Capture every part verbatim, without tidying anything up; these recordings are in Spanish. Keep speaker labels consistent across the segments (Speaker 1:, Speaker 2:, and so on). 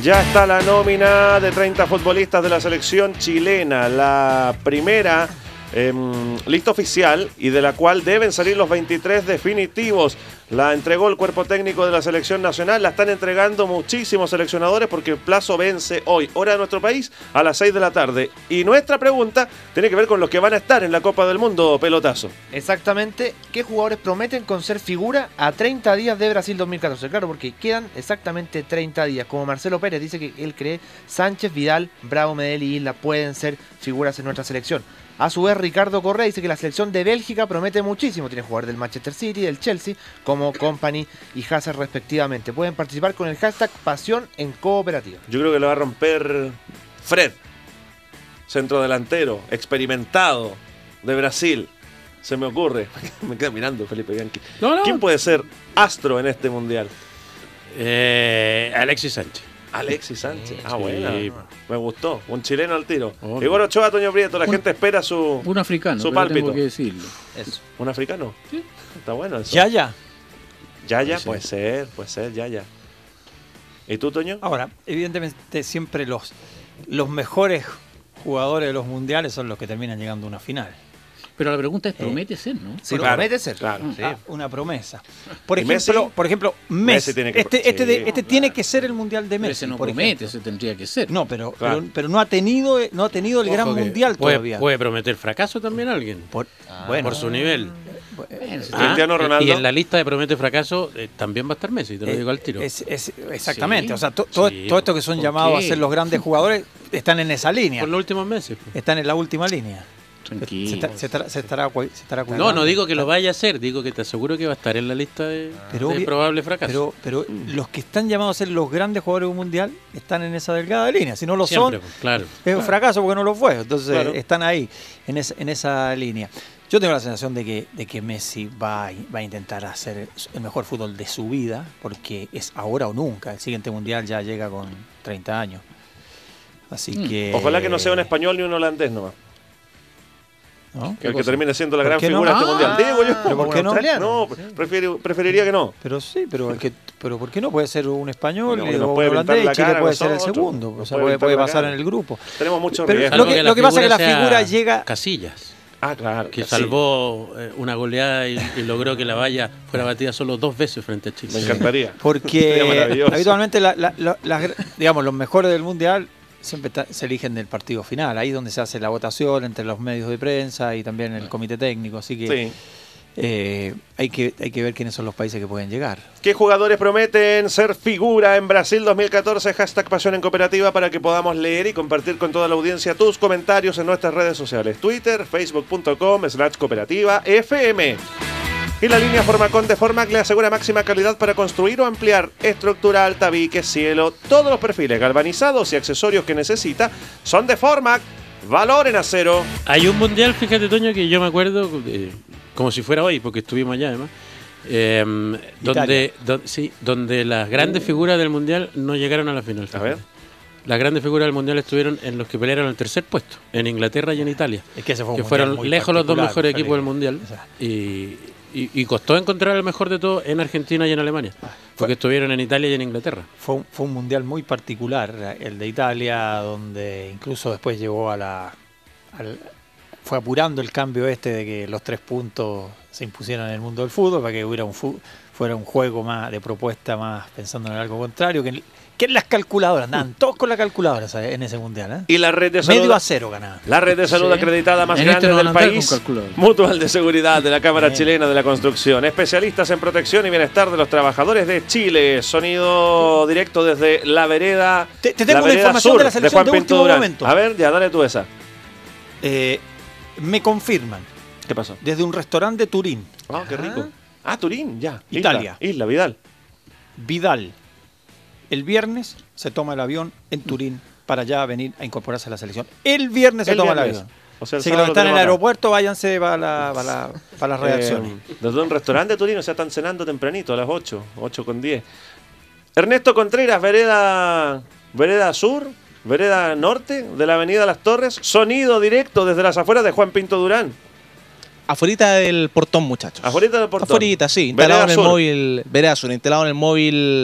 Speaker 1: Ya está la nómina de treinta futbolistas de la selección chilena. La primera eh, lista oficial y de la cual deben salir los veintitrés definitivos. La entregó el cuerpo técnico de la selección nacional. La están entregando muchísimos seleccionadores porque el plazo vence hoy, hora de nuestro país, a las seis de la tarde. Y nuestra pregunta tiene que ver con los que van a estar en la Copa del Mundo, Pelotazo.
Speaker 2: Exactamente. ¿Qué jugadores prometen con ser figura a treinta días de Brasil dos mil catorce? Claro, porque quedan exactamente treinta días. Como Marcelo Pérez dice que él cree, Sánchez, Vidal, Bravo, Medel y Isla pueden ser figuras en nuestra selección. A su vez, Ricardo Correa dice que la selección de Bélgica promete muchísimo. Tiene jugadores del Manchester City, del Chelsea, como Company y Hazard respectivamente. Pueden participar con el hashtag Pasión en Cooperativa.
Speaker 1: Yo creo que lo va a romper Fred, centrodelantero, experimentado de Brasil. Se me ocurre. Me quedo mirando Felipe Bianchi.
Speaker 3: No, no.
Speaker 1: ¿Quién puede ser astro en este mundial?
Speaker 3: Eh, Alexis Sánchez.
Speaker 1: Alexis Sánchez. Ah,
Speaker 3: Sí.
Speaker 1: bueno. Me gustó. Un chileno al tiro.
Speaker 3: Oh,
Speaker 1: Igor Ochoa, Toño Prieto. La
Speaker 4: Un-
Speaker 1: gente espera su,
Speaker 4: Un africano,
Speaker 1: su
Speaker 4: pero
Speaker 1: pálpito.
Speaker 4: tengo que decirlo.
Speaker 2: Eso.
Speaker 1: ¿Un africano?
Speaker 4: Sí.
Speaker 1: Está bueno eso.
Speaker 5: Ya, ya.
Speaker 1: Yaya,
Speaker 4: Puede
Speaker 1: puede ser, puede ser, Yaya. ¿Y tú, Toño?
Speaker 5: Ahora, evidentemente siempre los, los mejores jugadores de los mundiales son los que terminan llegando a una final.
Speaker 4: Pero la pregunta es, ¿promete ser, no?
Speaker 2: Sí,
Speaker 1: Claro,
Speaker 2: promete ser.
Speaker 1: claro.
Speaker 2: Sí.
Speaker 5: Ah, una promesa. Por
Speaker 1: ¿Y
Speaker 5: ejemplo,
Speaker 1: Messi?
Speaker 5: por ejemplo, Messi.
Speaker 1: Messi tiene que-
Speaker 5: este este, de-
Speaker 1: sí,
Speaker 5: este tiene que ser el mundial de
Speaker 4: Pero
Speaker 5: Messi.
Speaker 4: ese no
Speaker 5: por
Speaker 4: promete,
Speaker 5: ejemplo.
Speaker 4: ese tendría que ser.
Speaker 5: No, pero,
Speaker 1: Claro.
Speaker 5: pero, pero no ha tenido, no ha tenido el gran
Speaker 3: Ojo que
Speaker 5: mundial
Speaker 3: puede,
Speaker 5: todavía.
Speaker 3: Puede prometer fracaso también alguien.
Speaker 5: Por,
Speaker 2: Ah,
Speaker 5: bueno,
Speaker 3: por su nivel.
Speaker 4: Bueno, ese-
Speaker 3: Ah,
Speaker 1: Cristiano Ronaldo.
Speaker 3: Y en la lista de promete fracaso eh, también va a estar Messi, te lo
Speaker 5: eh,
Speaker 3: digo al tiro.
Speaker 5: es- es- exactamente.
Speaker 4: Sí,
Speaker 5: o sea, to- todo,
Speaker 3: sí,
Speaker 5: todo esto que son
Speaker 4: ¿por
Speaker 5: llamados
Speaker 4: qué?
Speaker 5: a ser los grandes jugadores están en esa línea.
Speaker 3: Por los últimos meses. pues.
Speaker 5: Están en la última línea. Se,
Speaker 4: Tranquilo.
Speaker 5: está- se estará, se estará, cu- se estará
Speaker 3: No,
Speaker 5: cuidando.
Speaker 3: no digo que lo vaya a hacer, digo que te aseguro que va a estar en la lista de,
Speaker 5: Pero
Speaker 3: de
Speaker 5: obvio-
Speaker 3: probable fracaso.
Speaker 5: Pero, pero los que están llamados a ser los grandes jugadores de un mundial están en esa delgada línea. Si no lo
Speaker 3: Siempre,
Speaker 5: son,
Speaker 3: pues, claro.
Speaker 5: es un fracaso porque no lo fue. Entonces
Speaker 1: Claro.
Speaker 5: están ahí, en, esa- en esa línea. Yo tengo la sensación de que, de que Messi va a, va a intentar hacer el mejor fútbol de su vida, porque es ahora o nunca. El siguiente mundial ya llega con treinta años. Así
Speaker 4: Mm.
Speaker 5: que.
Speaker 1: Ojalá que no sea un español ni un holandés nomás.
Speaker 5: ¿no?
Speaker 1: El que
Speaker 4: cosa?
Speaker 1: termine siendo la
Speaker 5: ¿Por
Speaker 1: gran
Speaker 5: qué no?
Speaker 1: figura de este
Speaker 4: Ah,
Speaker 1: mundial. Digo yo.
Speaker 5: ¿pero por qué no?
Speaker 1: No, prefiero- preferiría que no.
Speaker 5: Pero sí, pero, el que, pero ¿por qué no? Puede ser un español
Speaker 1: No,
Speaker 5: o
Speaker 1: nos
Speaker 5: un
Speaker 1: puede pintar
Speaker 5: holandés
Speaker 1: la
Speaker 5: y Chile
Speaker 1: cara a
Speaker 5: puede ser el
Speaker 1: nosotros,
Speaker 5: segundo.
Speaker 1: nos
Speaker 5: O sea,
Speaker 1: puede
Speaker 5: puede,
Speaker 1: pintar
Speaker 5: puede
Speaker 1: la
Speaker 5: pasar
Speaker 1: cara.
Speaker 5: en el grupo.
Speaker 1: Tenemos mucho
Speaker 5: Pero
Speaker 1: riesgo.
Speaker 5: lo
Speaker 3: Salvo
Speaker 5: que-
Speaker 3: la
Speaker 5: lo que pasa es que la
Speaker 3: sea
Speaker 5: figura llega-
Speaker 3: Casillas,
Speaker 1: Ah, claro.
Speaker 3: que
Speaker 1: sí.
Speaker 3: salvó eh, una goleada y, y logró que la valla fuera batida solo dos veces frente a Chile.
Speaker 1: Me encantaría. Sería
Speaker 5: Porque
Speaker 1: maravilloso.
Speaker 5: habitualmente la- la- la- las, digamos, los mejores del mundial siempre ta- se eligen del partido final, ahí es donde se hace la votación entre los medios de prensa y también el comité técnico, así que
Speaker 1: Sí.
Speaker 5: eh, hay que hay que ver quiénes son los países que pueden llegar.
Speaker 1: ¿Qué jugadores prometen ser figura en Brasil dos mil catorce? Hashtag Pasión en Cooperativa para que podamos leer y compartir con toda la audiencia tus comentarios en nuestras redes sociales. Twitter, facebook punto com slash cooperativa F M. Y la línea Formacón de Formac le asegura máxima calidad para construir o ampliar estructural, tabique, cielo. Todos los perfiles galvanizados y accesorios que necesita son de Formac. Valor en acero.
Speaker 3: Hay un mundial, fíjate, Toño, que yo me acuerdo, eh, como si fuera hoy, porque estuvimos allá además, eh, donde, don- sí, donde las grandes figuras del mundial no llegaron a la final.
Speaker 1: A ver.
Speaker 3: Las grandes figuras del mundial estuvieron en los que pelearon el tercer puesto, en Inglaterra y en Italia.
Speaker 5: Es que ese fue un
Speaker 3: Que
Speaker 5: mundial
Speaker 3: fueron
Speaker 5: muy
Speaker 3: lejos los dos
Speaker 5: particular,
Speaker 3: mejores
Speaker 5: Felipe.
Speaker 3: equipos del mundial.
Speaker 5: Exacto.
Speaker 3: Y, y, y costó encontrar el mejor de todo en Argentina y en Alemania. Porque estuvieron en Italia y en Inglaterra.
Speaker 5: Fue un, fue un mundial muy particular, el de Italia, donde incluso después llegó a la... al- fue apurando el cambio este de que los tres puntos se impusieran en el mundo del fútbol, para que hubiera un fu- fuera un juego más de propuesta, más pensando en algo contrario, que, que en las calculadoras, andaban todos con la calculadora, ¿sabes? En ese mundial, ¿eh?
Speaker 1: Y la red de salud.
Speaker 5: Medio a cero ganaban.
Speaker 1: La red de salud
Speaker 4: Sí.
Speaker 1: acreditada más
Speaker 4: En
Speaker 1: grande
Speaker 4: este no van
Speaker 1: del
Speaker 4: a andar
Speaker 1: país,
Speaker 4: con calculadora.
Speaker 1: Mutual de Seguridad de la Cámara
Speaker 5: Bien.
Speaker 1: Chilena de la Construcción, especialistas en protección y bienestar de los trabajadores de Chile, sonido directo desde la vereda,
Speaker 5: Te- te tengo
Speaker 1: la
Speaker 5: una
Speaker 1: vereda
Speaker 5: información
Speaker 1: sur
Speaker 5: de la selección
Speaker 1: Juan
Speaker 5: de
Speaker 1: Pinto
Speaker 5: último
Speaker 1: Durán.
Speaker 5: momento.
Speaker 1: A ver, ya, dale tú esa.
Speaker 5: Eh, me confirman,
Speaker 1: ¿Qué pasó?
Speaker 5: desde un restaurante de Turín,
Speaker 1: Ah, qué rico. Ah, Turín, ya. Isla,
Speaker 5: Italia.
Speaker 1: Isla, Vidal.
Speaker 5: Vidal, el viernes se toma el avión en Turín para ya venir a incorporarse a la selección. El viernes se
Speaker 1: El
Speaker 5: toma
Speaker 1: viernes.
Speaker 5: el avión.
Speaker 1: O sea, el
Speaker 5: Así que
Speaker 1: sábado
Speaker 5: los que están en el
Speaker 1: tenemos acá.
Speaker 5: aeropuerto, váyanse para, la, para, la- para las redacciones.
Speaker 1: Eh, desde un restaurante de Turín, o sea, están cenando tempranito, a las ocho, ocho con diez. Ernesto Contreras, vereda, vereda sur, vereda norte de la avenida Las Torres, sonido directo desde las afueras de Juan Pinto Durán.
Speaker 6: Afuerita del portón, muchachos.
Speaker 1: Afuerita del portón.
Speaker 6: Afuerita, sí. Instalado
Speaker 1: Vereda
Speaker 6: en el
Speaker 1: sur.
Speaker 6: móvil. Vereda Sur, instalado en el móvil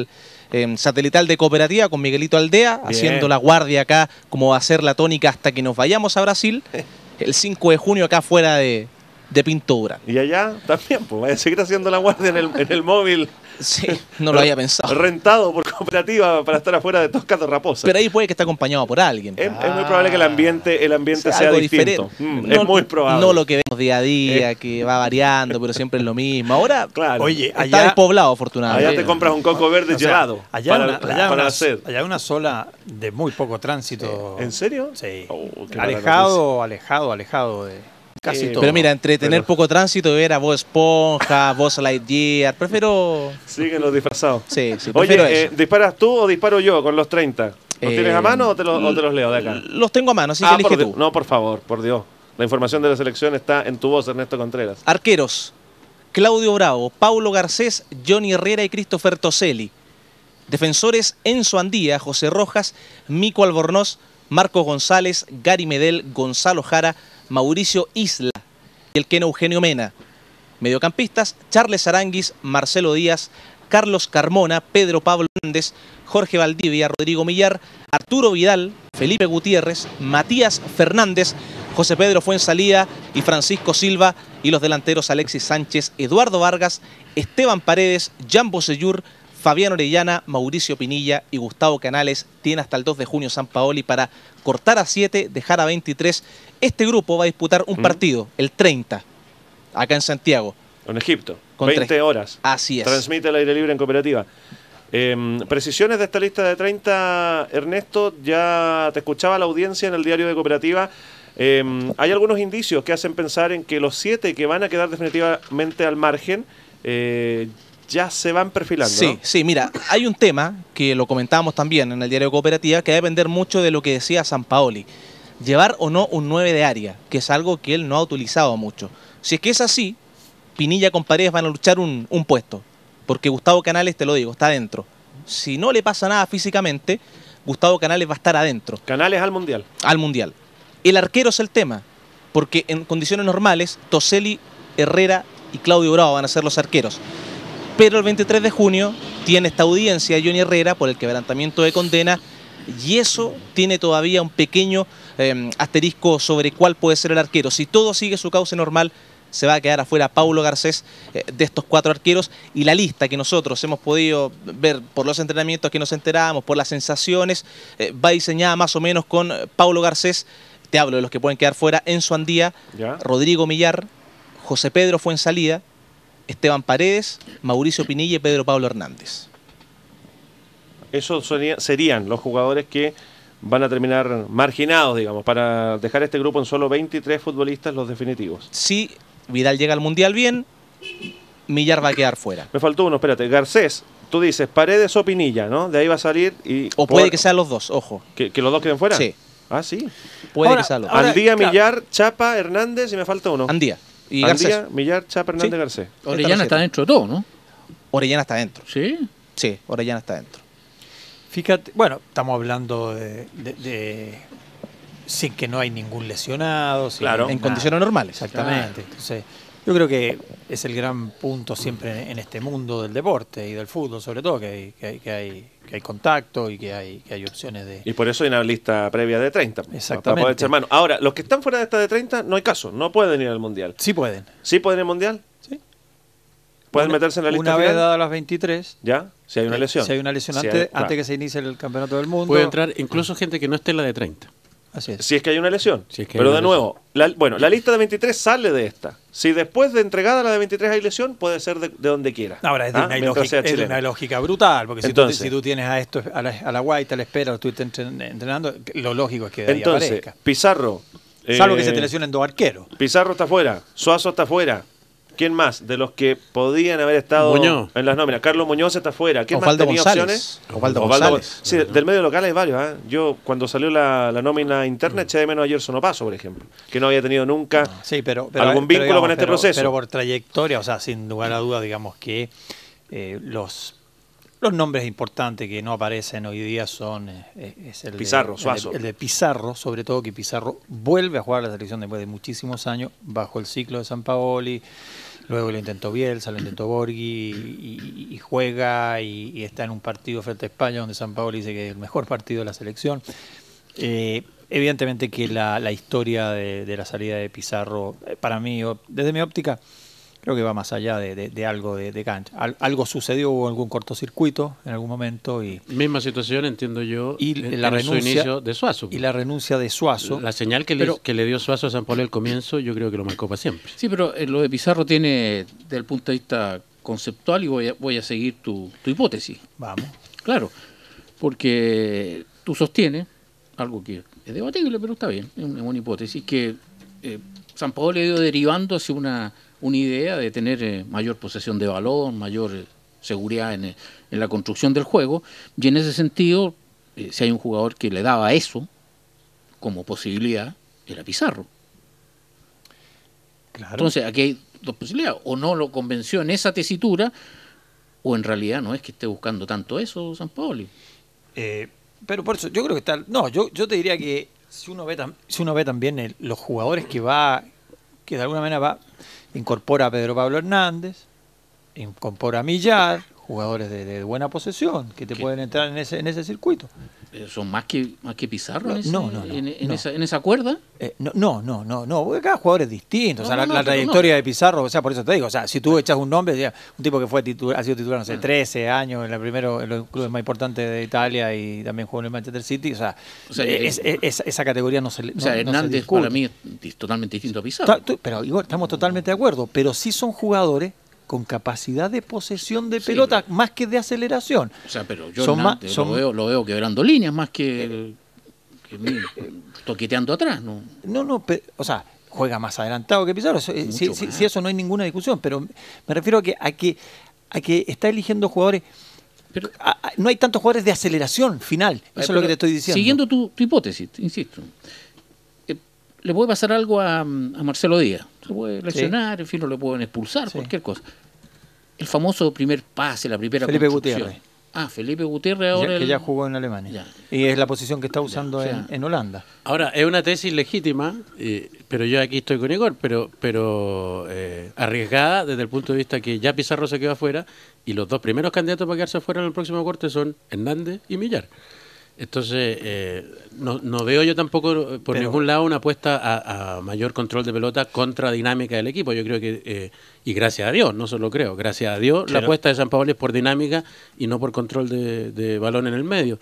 Speaker 6: eh, satelital de Cooperativa con Miguelito Aldea,
Speaker 1: Bien.
Speaker 6: haciendo la guardia acá, como va a ser la tónica hasta que nos vayamos a Brasil, el cinco de junio acá fuera de, de Pinto Durán.
Speaker 1: Y allá también, pues vaya a seguir haciendo la guardia en el, en el móvil.
Speaker 6: Sí, no lo había pensado.
Speaker 1: Rentado por Cooperativa para estar afuera de Tosca de Raposa.
Speaker 6: Pero ahí puede que esté acompañado por alguien.
Speaker 1: Es, es muy probable que el ambiente, el ambiente
Speaker 6: O sea,
Speaker 1: sea
Speaker 6: algo
Speaker 1: distinto.
Speaker 6: diferente.
Speaker 1: Mm,
Speaker 6: No-
Speaker 1: es muy probable.
Speaker 6: No lo que vemos día a día,
Speaker 1: Eh.
Speaker 6: que va variando, pero siempre es lo mismo. Ahora
Speaker 1: Claro.
Speaker 5: Oye,
Speaker 6: está
Speaker 5: allá,
Speaker 6: despoblado,
Speaker 1: allá
Speaker 6: afortunadamente.
Speaker 1: te compras un coco verde
Speaker 5: o sea,
Speaker 1: gelado.
Speaker 5: allá,
Speaker 1: para,
Speaker 5: una, allá,
Speaker 1: para
Speaker 5: una,
Speaker 1: la sed.
Speaker 5: allá una zona de muy poco tránsito.
Speaker 1: ¿En serio?
Speaker 5: Sí.
Speaker 1: Oh, qué mala
Speaker 5: alejado, alejado, alejado de casi
Speaker 1: Eh,
Speaker 5: todo.
Speaker 6: Pero mira, entre tener
Speaker 1: Pero-
Speaker 6: poco tránsito y ver a Bob Esponja, Buzz Lightyear, prefiero...
Speaker 1: Siguen los disfrazados.
Speaker 6: Sí, sí, prefiero
Speaker 1: Oye, eh,
Speaker 6: eso.
Speaker 1: ¿disparas tú o disparo yo con los treinta? ¿Los
Speaker 6: Eh,
Speaker 1: tienes a mano o te, los, o te los leo de acá?
Speaker 6: Los tengo a mano, así que
Speaker 1: Ah,
Speaker 6: elige
Speaker 1: por
Speaker 6: tú.
Speaker 1: Dios. No, por favor, por Dios. La información de la selección está en tu voz, Ernesto Contreras.
Speaker 6: Arqueros: Claudio Bravo, Paulo Garcés, Johnny Herrera y Christopher Toselli. Defensores: Enzo Andía, José Rojas, Mico Albornoz, Marcos González, Gary Medel, Gonzalo Jara, Mauricio Isla y el queno Eugenio Mena. Mediocampistas: Charles Aranguis, Marcelo Díaz, Carlos Carmona, Pedro Pablo Hernández, Jorge Valdivia, Rodrigo Millar, Arturo Vidal, Felipe Gutiérrez, Matías Fernández, José Pedro Fuensalida y Francisco Silva, y los delanteros Alexis Sánchez, Eduardo Vargas, Esteban Paredes, Jan Bosellur, Fabián Orellana, Mauricio Pinilla y Gustavo Canales. Tiene hasta el dos de junio Sampaoli para cortar a siete, dejar a veintitrés. Este grupo va a disputar un
Speaker 1: Mm.
Speaker 6: partido, el treinta, acá en Santiago.
Speaker 1: En Egipto.
Speaker 6: Con
Speaker 1: veinte
Speaker 6: tres.
Speaker 1: horas.
Speaker 6: Así es.
Speaker 1: Transmite el aire libre en Cooperativa. Eh, precisiones de esta lista de treinta, Ernesto. Ya te escuchaba la audiencia en el diario de Cooperativa. Eh, hay algunos indicios que hacen pensar en que los siete que van a quedar definitivamente al margen eh, ya se van perfilando.
Speaker 6: Sí,
Speaker 1: ¿no?
Speaker 6: sí, mira, hay un tema que lo comentábamos también en el diario de Cooperativa que va a depender mucho de lo que decía Sampaoli. Llevar o no un nueve de área, que es algo que él no ha utilizado mucho. Si es que es así, Pinilla con Paredes van a luchar un, un puesto, porque Gustavo Canales, te lo digo, está adentro. Si no le pasa nada físicamente, Gustavo Canales va a estar adentro,
Speaker 1: Canales al Mundial.
Speaker 6: al Mundial. El arquero es el tema, porque en condiciones normales, Toselli, Herrera y Claudio Bravo van a ser los arqueros. Pero el veintitrés de junio tiene esta audiencia de Johnny Herrera por el quebrantamiento de condena, y eso tiene todavía un pequeño eh, asterisco sobre cuál puede ser el arquero. Si todo sigue su cauce normal, se va a quedar afuera Paulo Garcés eh, de estos cuatro arqueros, y la lista que nosotros hemos podido ver por los entrenamientos que nos enteramos, por las sensaciones, eh, va diseñada más o menos con eh, Paulo Garcés. Te hablo de los que pueden quedar fuera: Enzo Andía,
Speaker 1: ¿Ya?
Speaker 6: Rodrigo Millar, José Pedro Fuensalida, Esteban Paredes, Mauricio Pinilla y Pedro Pablo Hernández.
Speaker 1: Esos sería- serían los jugadores que van a terminar marginados, digamos, para dejar este grupo en solo veintitrés futbolistas, los definitivos.
Speaker 6: Si Vidal llega al Mundial bien, Millar va a quedar fuera.
Speaker 1: Me faltó uno, espérate. Garcés, tú dices Paredes o Pinilla, ¿no? De ahí va a salir y...
Speaker 6: O puede
Speaker 1: por-
Speaker 6: que sean los dos, ojo.
Speaker 1: ¿Que, que los dos queden fuera?
Speaker 6: Sí.
Speaker 1: Ah, sí.
Speaker 6: Puede
Speaker 5: Ahora-
Speaker 6: que sean los
Speaker 5: ahora-
Speaker 6: dos.
Speaker 1: Andía,
Speaker 5: claro.
Speaker 1: Millar, Chapa, Hernández y me falta uno.
Speaker 6: Andía y
Speaker 1: Andía,
Speaker 6: Garcés.
Speaker 1: Millar, Chapa, Hernández,
Speaker 6: Sí.
Speaker 1: Garcés.
Speaker 4: Orellana está dentro de todo, ¿no?
Speaker 6: Orellana está dentro.
Speaker 4: Sí.
Speaker 6: Sí, Orellana está dentro.
Speaker 5: Fíjate, bueno, estamos hablando de, de- de- sin que no hay ningún lesionado. sin
Speaker 1: Claro.
Speaker 6: En
Speaker 5: nada.
Speaker 6: condiciones normales.
Speaker 5: Exactamente. Entonces, yo creo que es el gran punto siempre en, en este mundo del deporte y del fútbol, sobre todo, que hay, que hay, que hay, que hay contacto y que hay, que hay opciones de...
Speaker 1: Y por eso hay una lista previa de treinta.
Speaker 5: Exactamente.
Speaker 1: Para poder echar mano. Ahora, los que están fuera de esta de treinta, no hay caso. No pueden ir al Mundial.
Speaker 5: Sí pueden.
Speaker 1: ¿Sí pueden ir al Mundial?
Speaker 5: Sí.
Speaker 1: ¿Pueden
Speaker 5: Una-
Speaker 1: meterse en la lista
Speaker 5: Una vez
Speaker 1: final?
Speaker 5: dadas las veintitrés,
Speaker 1: ¿Ya? Si hay una lesión.
Speaker 5: si hay una lesión
Speaker 1: Si
Speaker 5: antes,
Speaker 1: hay- claro.
Speaker 5: antes que se inicie el campeonato del mundo.
Speaker 3: Puede entrar incluso gente que no esté en la de treinta.
Speaker 5: Así es.
Speaker 1: Si es que hay una lesión.
Speaker 3: Si es que hay
Speaker 1: Pero
Speaker 3: una
Speaker 1: de nuevo, la- bueno, la lista de veintitrés sale de esta. Si después de entregada la de veintitrés hay lesión, puede ser de, de donde quiera.
Speaker 5: Ahora, es de,
Speaker 1: ¿Ah?
Speaker 5: una,
Speaker 1: Mientras
Speaker 5: ilógica,
Speaker 1: sea
Speaker 5: es de
Speaker 1: chileno.
Speaker 5: una lógica brutal, porque si,
Speaker 1: Entonces-
Speaker 5: tú, si tú tienes a esto, a la, a la guaita, a la espera, tú estás entren- entrenando, lo lógico es que de ahí
Speaker 1: Entonces,
Speaker 5: aparezca.
Speaker 1: Pizarro.
Speaker 5: Salvo
Speaker 1: eh,
Speaker 5: que se te lesionen dos arqueros.
Speaker 1: Pizarro está fuera, Suazo está fuera. ¿Quién más? De los que podían haber estado
Speaker 3: Muñoz.
Speaker 1: en las nóminas. Carlos Muñoz está fuera. ¿Quién
Speaker 6: Osvaldo
Speaker 1: más tenía
Speaker 6: González.
Speaker 1: opciones?
Speaker 6: Osvaldo González.
Speaker 1: Sí, del medio local hay varios. ¿eh? Yo, cuando salió la, la nómina interna, eché de menos a Gerson Opaso, por ejemplo, que no había tenido nunca
Speaker 5: Sí, pero, pero
Speaker 1: algún
Speaker 5: pero,
Speaker 1: vínculo con este
Speaker 5: pero-
Speaker 1: proceso.
Speaker 5: Pero por trayectoria, o sea, sin lugar a duda, digamos que eh, los los nombres importantes que no aparecen hoy día son eh, es el
Speaker 1: Pizarro,
Speaker 5: de,
Speaker 1: Suazo.
Speaker 5: el, de, el de Pizarro, sobre todo que Pizarro vuelve a jugar a la selección después de muchísimos años bajo el ciclo de Sampaoli. Luego lo intentó Bielsa, lo intentó Borghi y, y- y juega y, y está en un partido frente a España donde Sampaoli dice que es el mejor partido de la selección. Eh, evidentemente que la, la historia de, de la salida de Pizarro, eh, para mí, o- desde mi óptica, creo que va más allá de, de- de algo de, de cancha. Al- algo sucedió, hubo algún cortocircuito en algún momento y,
Speaker 3: Misma situación, entiendo yo,
Speaker 5: Y
Speaker 3: en,
Speaker 5: la
Speaker 3: en su
Speaker 5: renuncia-
Speaker 3: inicio de Suazo.
Speaker 5: y la renuncia de Suazo.
Speaker 3: La señal que,
Speaker 4: Pero-
Speaker 3: le, que le dio Suazo a San Pablo al comienzo, yo creo que lo marcó para siempre.
Speaker 4: Sí, pero eh, lo de Pizarro tiene, desde el punto de vista conceptual, y voy a, voy a seguir tu, tu hipótesis.
Speaker 5: Vamos.
Speaker 4: Claro, porque tú sostienes, algo que es debatible, pero está bien, es una, una hipótesis, que eh, San Paolo ha ido derivando hacia una, una idea de tener eh, mayor posesión de balón, mayor eh, seguridad en, eh, en la construcción del juego, y en ese sentido, eh, si hay un jugador que le daba eso como posibilidad, era Pizarro.
Speaker 5: Claro.
Speaker 4: Entonces, aquí hay dos posibilidades, o no lo convenció en esa tesitura, o en realidad no es que esté buscando tanto eso San Paolo.
Speaker 5: Eh, pero por eso, yo creo que está. No, yo, yo te diría que si uno ve, tam- si uno ve también el- los jugadores que va, que de alguna manera va, incorpora a Pedro Pablo Hernández, incorpora a Millar, jugadores de, de buena posesión, que te
Speaker 4: ¿Qué?
Speaker 5: pueden entrar en ese, en ese circuito.
Speaker 4: Eh, ¿Son más que, más que Pizarro
Speaker 5: No,
Speaker 4: en, ese-
Speaker 5: no, no, no,
Speaker 4: en, en
Speaker 5: no.
Speaker 4: Esa, en esa cuerda?
Speaker 5: Eh, no, no, no, no, no, porque cada jugador es distinto. O sea,
Speaker 4: No,
Speaker 5: la,
Speaker 4: no,
Speaker 5: la
Speaker 4: no, pero
Speaker 5: trayectoria
Speaker 4: no.
Speaker 5: de Pizarro, o sea, por eso te digo, o sea, si tú echas un nombre, ya, un tipo que fue titu- ha sido titular, no sé, trece años en, la primero, en los clubes más importantes de Italia y también jugó en el Manchester City, o sea,
Speaker 4: O sea,
Speaker 5: eh,
Speaker 4: eh,
Speaker 5: es- es- esa, esa categoría no se le
Speaker 4: O sea,
Speaker 5: no- no se
Speaker 4: Hernández
Speaker 5: discute.
Speaker 4: para mí es dis- totalmente distinto a Pizarro.
Speaker 5: Ta- tú- Pero igual, estamos totalmente de acuerdo, pero sí son jugadores con capacidad de posesión de
Speaker 4: Sí,
Speaker 5: pelota más que de aceleración.
Speaker 4: O sea, pero yo
Speaker 5: Son
Speaker 4: Hernández
Speaker 5: más- son-
Speaker 4: lo, veo, lo veo quebrando líneas más que, que mí, toqueteando atrás, ¿no?
Speaker 5: No, no, pe- o sea, juega más adelantado que Pizarro. Eso, eh,
Speaker 4: Mucho
Speaker 5: si, si-
Speaker 4: más.
Speaker 5: si eso no hay ninguna discusión, pero me refiero a que, a que, a que está eligiendo jugadores.
Speaker 4: Pero,
Speaker 5: a- a- no hay tantos jugadores de aceleración final. Eso
Speaker 4: eh,
Speaker 5: es lo
Speaker 4: pero
Speaker 5: que te estoy diciendo.
Speaker 4: Siguiendo tu, tu hipótesis, te insisto. eh, le puede pasar algo a, a Marcelo Díaz. Se puede lesionar, en fin, no le pueden expulsar,
Speaker 5: Sí.
Speaker 4: cualquier cosa. El famoso primer pase, la primera
Speaker 5: Felipe
Speaker 4: construcción.
Speaker 5: Gutiérrez.
Speaker 4: Ah, Felipe Gutiérrez
Speaker 5: Ya-
Speaker 4: ahora.
Speaker 5: que
Speaker 4: el-
Speaker 5: ya jugó en Alemania.
Speaker 4: Ya.
Speaker 5: Y es la posición que está usando
Speaker 4: o sea,
Speaker 5: en, en Holanda.
Speaker 3: Ahora, es una tesis legítima, eh, pero yo aquí estoy con Igor, pero, pero eh, arriesgada desde el punto de vista que ya Pizarro se quedó afuera y los dos primeros candidatos para quedarse afuera en el próximo corte son Hernández y Millar. Entonces, eh, no, no veo yo tampoco eh, por
Speaker 5: Pero-
Speaker 3: ningún lado una apuesta a, a mayor control de pelota contra dinámica del equipo. Yo creo que, eh, y gracias a Dios, no solo creo, gracias a Dios, la
Speaker 5: Pero-
Speaker 3: apuesta de San Paolo es por dinámica y no por control de, de balón en el medio.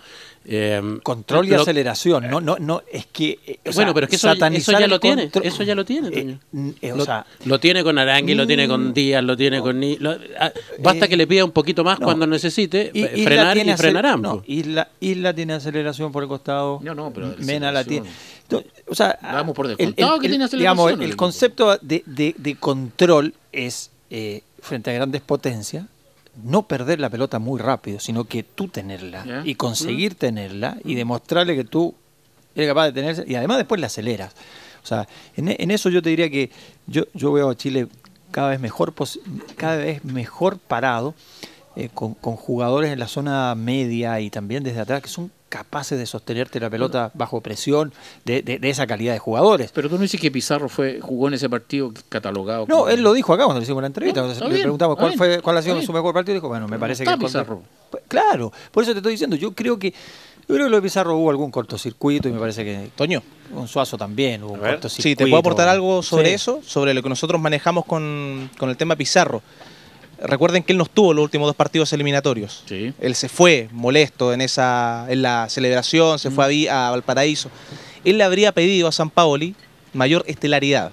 Speaker 3: Eh,
Speaker 5: Control y
Speaker 3: lo-
Speaker 5: aceleración. No, no, no, es que. eh, o
Speaker 3: Bueno,
Speaker 5: sea,
Speaker 3: pero es que eso, eso
Speaker 5: satanizar
Speaker 3: ya
Speaker 5: el
Speaker 3: lo tiene,
Speaker 5: contro-
Speaker 3: eso ya lo tiene,
Speaker 5: Eh,
Speaker 3: Toño.
Speaker 5: n- eh, o
Speaker 3: lo,
Speaker 5: sea,
Speaker 3: lo tiene con Arangui, lo tiene con
Speaker 5: mm,
Speaker 3: Díaz, lo tiene con Ni, lo- ah, basta
Speaker 5: eh,
Speaker 3: que le pida un poquito más
Speaker 5: no.
Speaker 3: cuando necesite,
Speaker 5: Y-
Speaker 3: eh,
Speaker 5: Isla
Speaker 3: frenar
Speaker 5: tiene
Speaker 3: y
Speaker 5: acel-
Speaker 3: frenarán.
Speaker 5: No,
Speaker 3: po.
Speaker 5: Isla, Isla tiene aceleración por el costado.
Speaker 4: No, no, pero
Speaker 5: Mena la tiene.
Speaker 4: aceleración.
Speaker 5: Entonces, O sea,
Speaker 4: Damos por
Speaker 5: el-
Speaker 4: descontado
Speaker 5: el-
Speaker 4: que tiene
Speaker 5: el-
Speaker 4: aceleración
Speaker 5: digamos,
Speaker 4: el
Speaker 5: el
Speaker 4: equipo.
Speaker 5: concepto de, de- de control es, eh, frente a grandes potencias, no perder la pelota muy rápido, sino que tú tenerla
Speaker 4: Ya.
Speaker 5: y conseguir tenerla y demostrarle que tú eres capaz de tenerla y además después la aceleras. O sea, en, en eso yo te diría que yo, yo veo a Chile cada vez mejor, pos- cada vez mejor parado, eh, con, con jugadores en la zona media y también desde atrás que son capaces de sostenerte la pelota bajo presión, de, de- de esa calidad de jugadores.
Speaker 4: Pero tú no dices que Pizarro fue jugó en ese partido catalogado.
Speaker 5: No,
Speaker 4: como-
Speaker 5: él lo dijo acá cuando le hicimos la entrevista.
Speaker 4: No,
Speaker 5: Cuando
Speaker 4: está
Speaker 5: le
Speaker 4: bien,
Speaker 5: preguntamos
Speaker 4: está
Speaker 5: cuál
Speaker 4: bien,
Speaker 5: fue cuál ha sido
Speaker 4: está
Speaker 5: su
Speaker 4: bien.
Speaker 5: mejor partido, dijo, bueno, me
Speaker 4: No
Speaker 5: parece
Speaker 4: está
Speaker 5: que... el contra-
Speaker 4: Pizarro.
Speaker 5: Pues, claro, por eso te estoy diciendo, yo creo que yo creo que lo de Pizarro hubo algún cortocircuito y me parece que
Speaker 6: Toño,
Speaker 5: con Suazo también hubo un
Speaker 1: A ver.
Speaker 5: cortocircuito.
Speaker 6: sí, te puedo aportar algo sobre
Speaker 5: Sí.
Speaker 6: eso, sobre lo que nosotros manejamos con, con el tema Pizarro. Recuerden que él no estuvo los últimos dos partidos eliminatorios.
Speaker 4: Sí.
Speaker 6: Él se fue molesto en esa en la celebración, se fue a, Vi- a Valparaíso. Él le habría pedido a San Paoli mayor estelaridad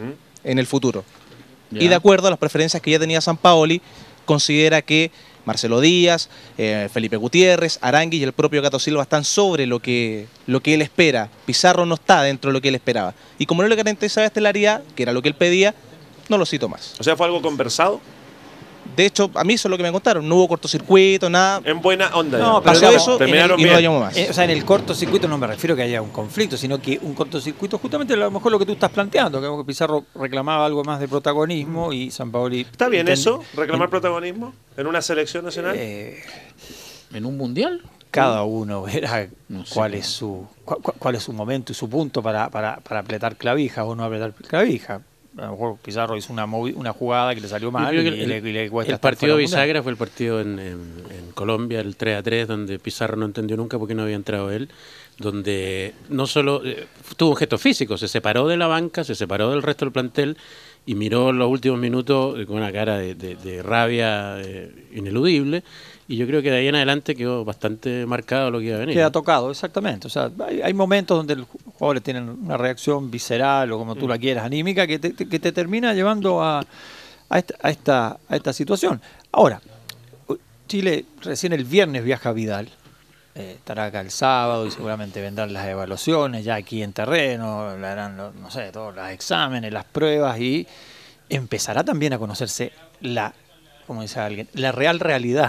Speaker 6: en el futuro.
Speaker 4: Ya.
Speaker 6: Y de acuerdo a las preferencias que ya tenía San Paoli, considera que Marcelo Díaz, eh, Felipe Gutiérrez, Arangui y el propio Gato Silva están sobre lo que, lo que él espera. Pizarro no está dentro de lo que él esperaba. Y como no le garantizaba estelaridad, que era lo que él pedía, no lo cito más.
Speaker 1: O sea, fue algo conversado
Speaker 6: De hecho, a mí eso es lo que me contaron. No hubo cortocircuito, nada.
Speaker 1: en buena onda.
Speaker 5: No,
Speaker 1: digamos.
Speaker 5: pero
Speaker 6: Pasó
Speaker 5: digamos,
Speaker 6: eso
Speaker 1: terminaron
Speaker 6: y no
Speaker 1: bien.
Speaker 6: lo llamó más.
Speaker 5: Eh, o sea, en el cortocircuito no me refiero que haya un conflicto, sino que un cortocircuito, justamente a lo mejor lo que tú estás planteando, que Pizarro reclamaba algo más de protagonismo y San Paoli...
Speaker 1: ¿Está bien
Speaker 5: enten-
Speaker 1: eso? ¿Reclamar
Speaker 5: en-
Speaker 1: protagonismo en una selección nacional?
Speaker 5: eh,
Speaker 4: ¿En un mundial?
Speaker 5: cada uno verá
Speaker 4: No sé,
Speaker 5: cuál
Speaker 4: pero-
Speaker 5: es su cu- cu- cuál es su momento y su punto para, para, para apretar clavijas o no apretar clavijas. a lo mejor Pizarro hizo una, movi- una jugada que le salió mal
Speaker 3: Yo
Speaker 5: y,
Speaker 3: creo que
Speaker 5: y le,
Speaker 3: el,
Speaker 5: y le cuesta
Speaker 3: el
Speaker 5: estar
Speaker 3: partido
Speaker 5: fuera
Speaker 3: de
Speaker 5: del Mundial.
Speaker 3: bisagra fue el partido en, en, en Colombia, el tres a tres, donde Pizarro no entendió nunca por qué no había entrado él, donde no solo eh, tuvo un gesto físico, se separó de la banca, se separó del resto del plantel y miró los últimos minutos con una cara de, de, de rabia eh, ineludible, y yo creo que de ahí en adelante quedó bastante marcado lo que iba a venir.
Speaker 5: Queda tocado, exactamente. O sea, hay, hay momentos donde los jugadores tienen una reacción visceral o como tú la quieras, anímica, que te, te- que te termina llevando a, a, esta, a, esta, a esta situación. Ahora, Chile recién el viernes viaja a Vidal. Eh, estará acá el sábado y seguramente vendrán las evaluaciones ya aquí en terreno, le harán, los- no sé, todos los exámenes, las pruebas y empezará también a conocerse la, como dice alguien, la real realidad,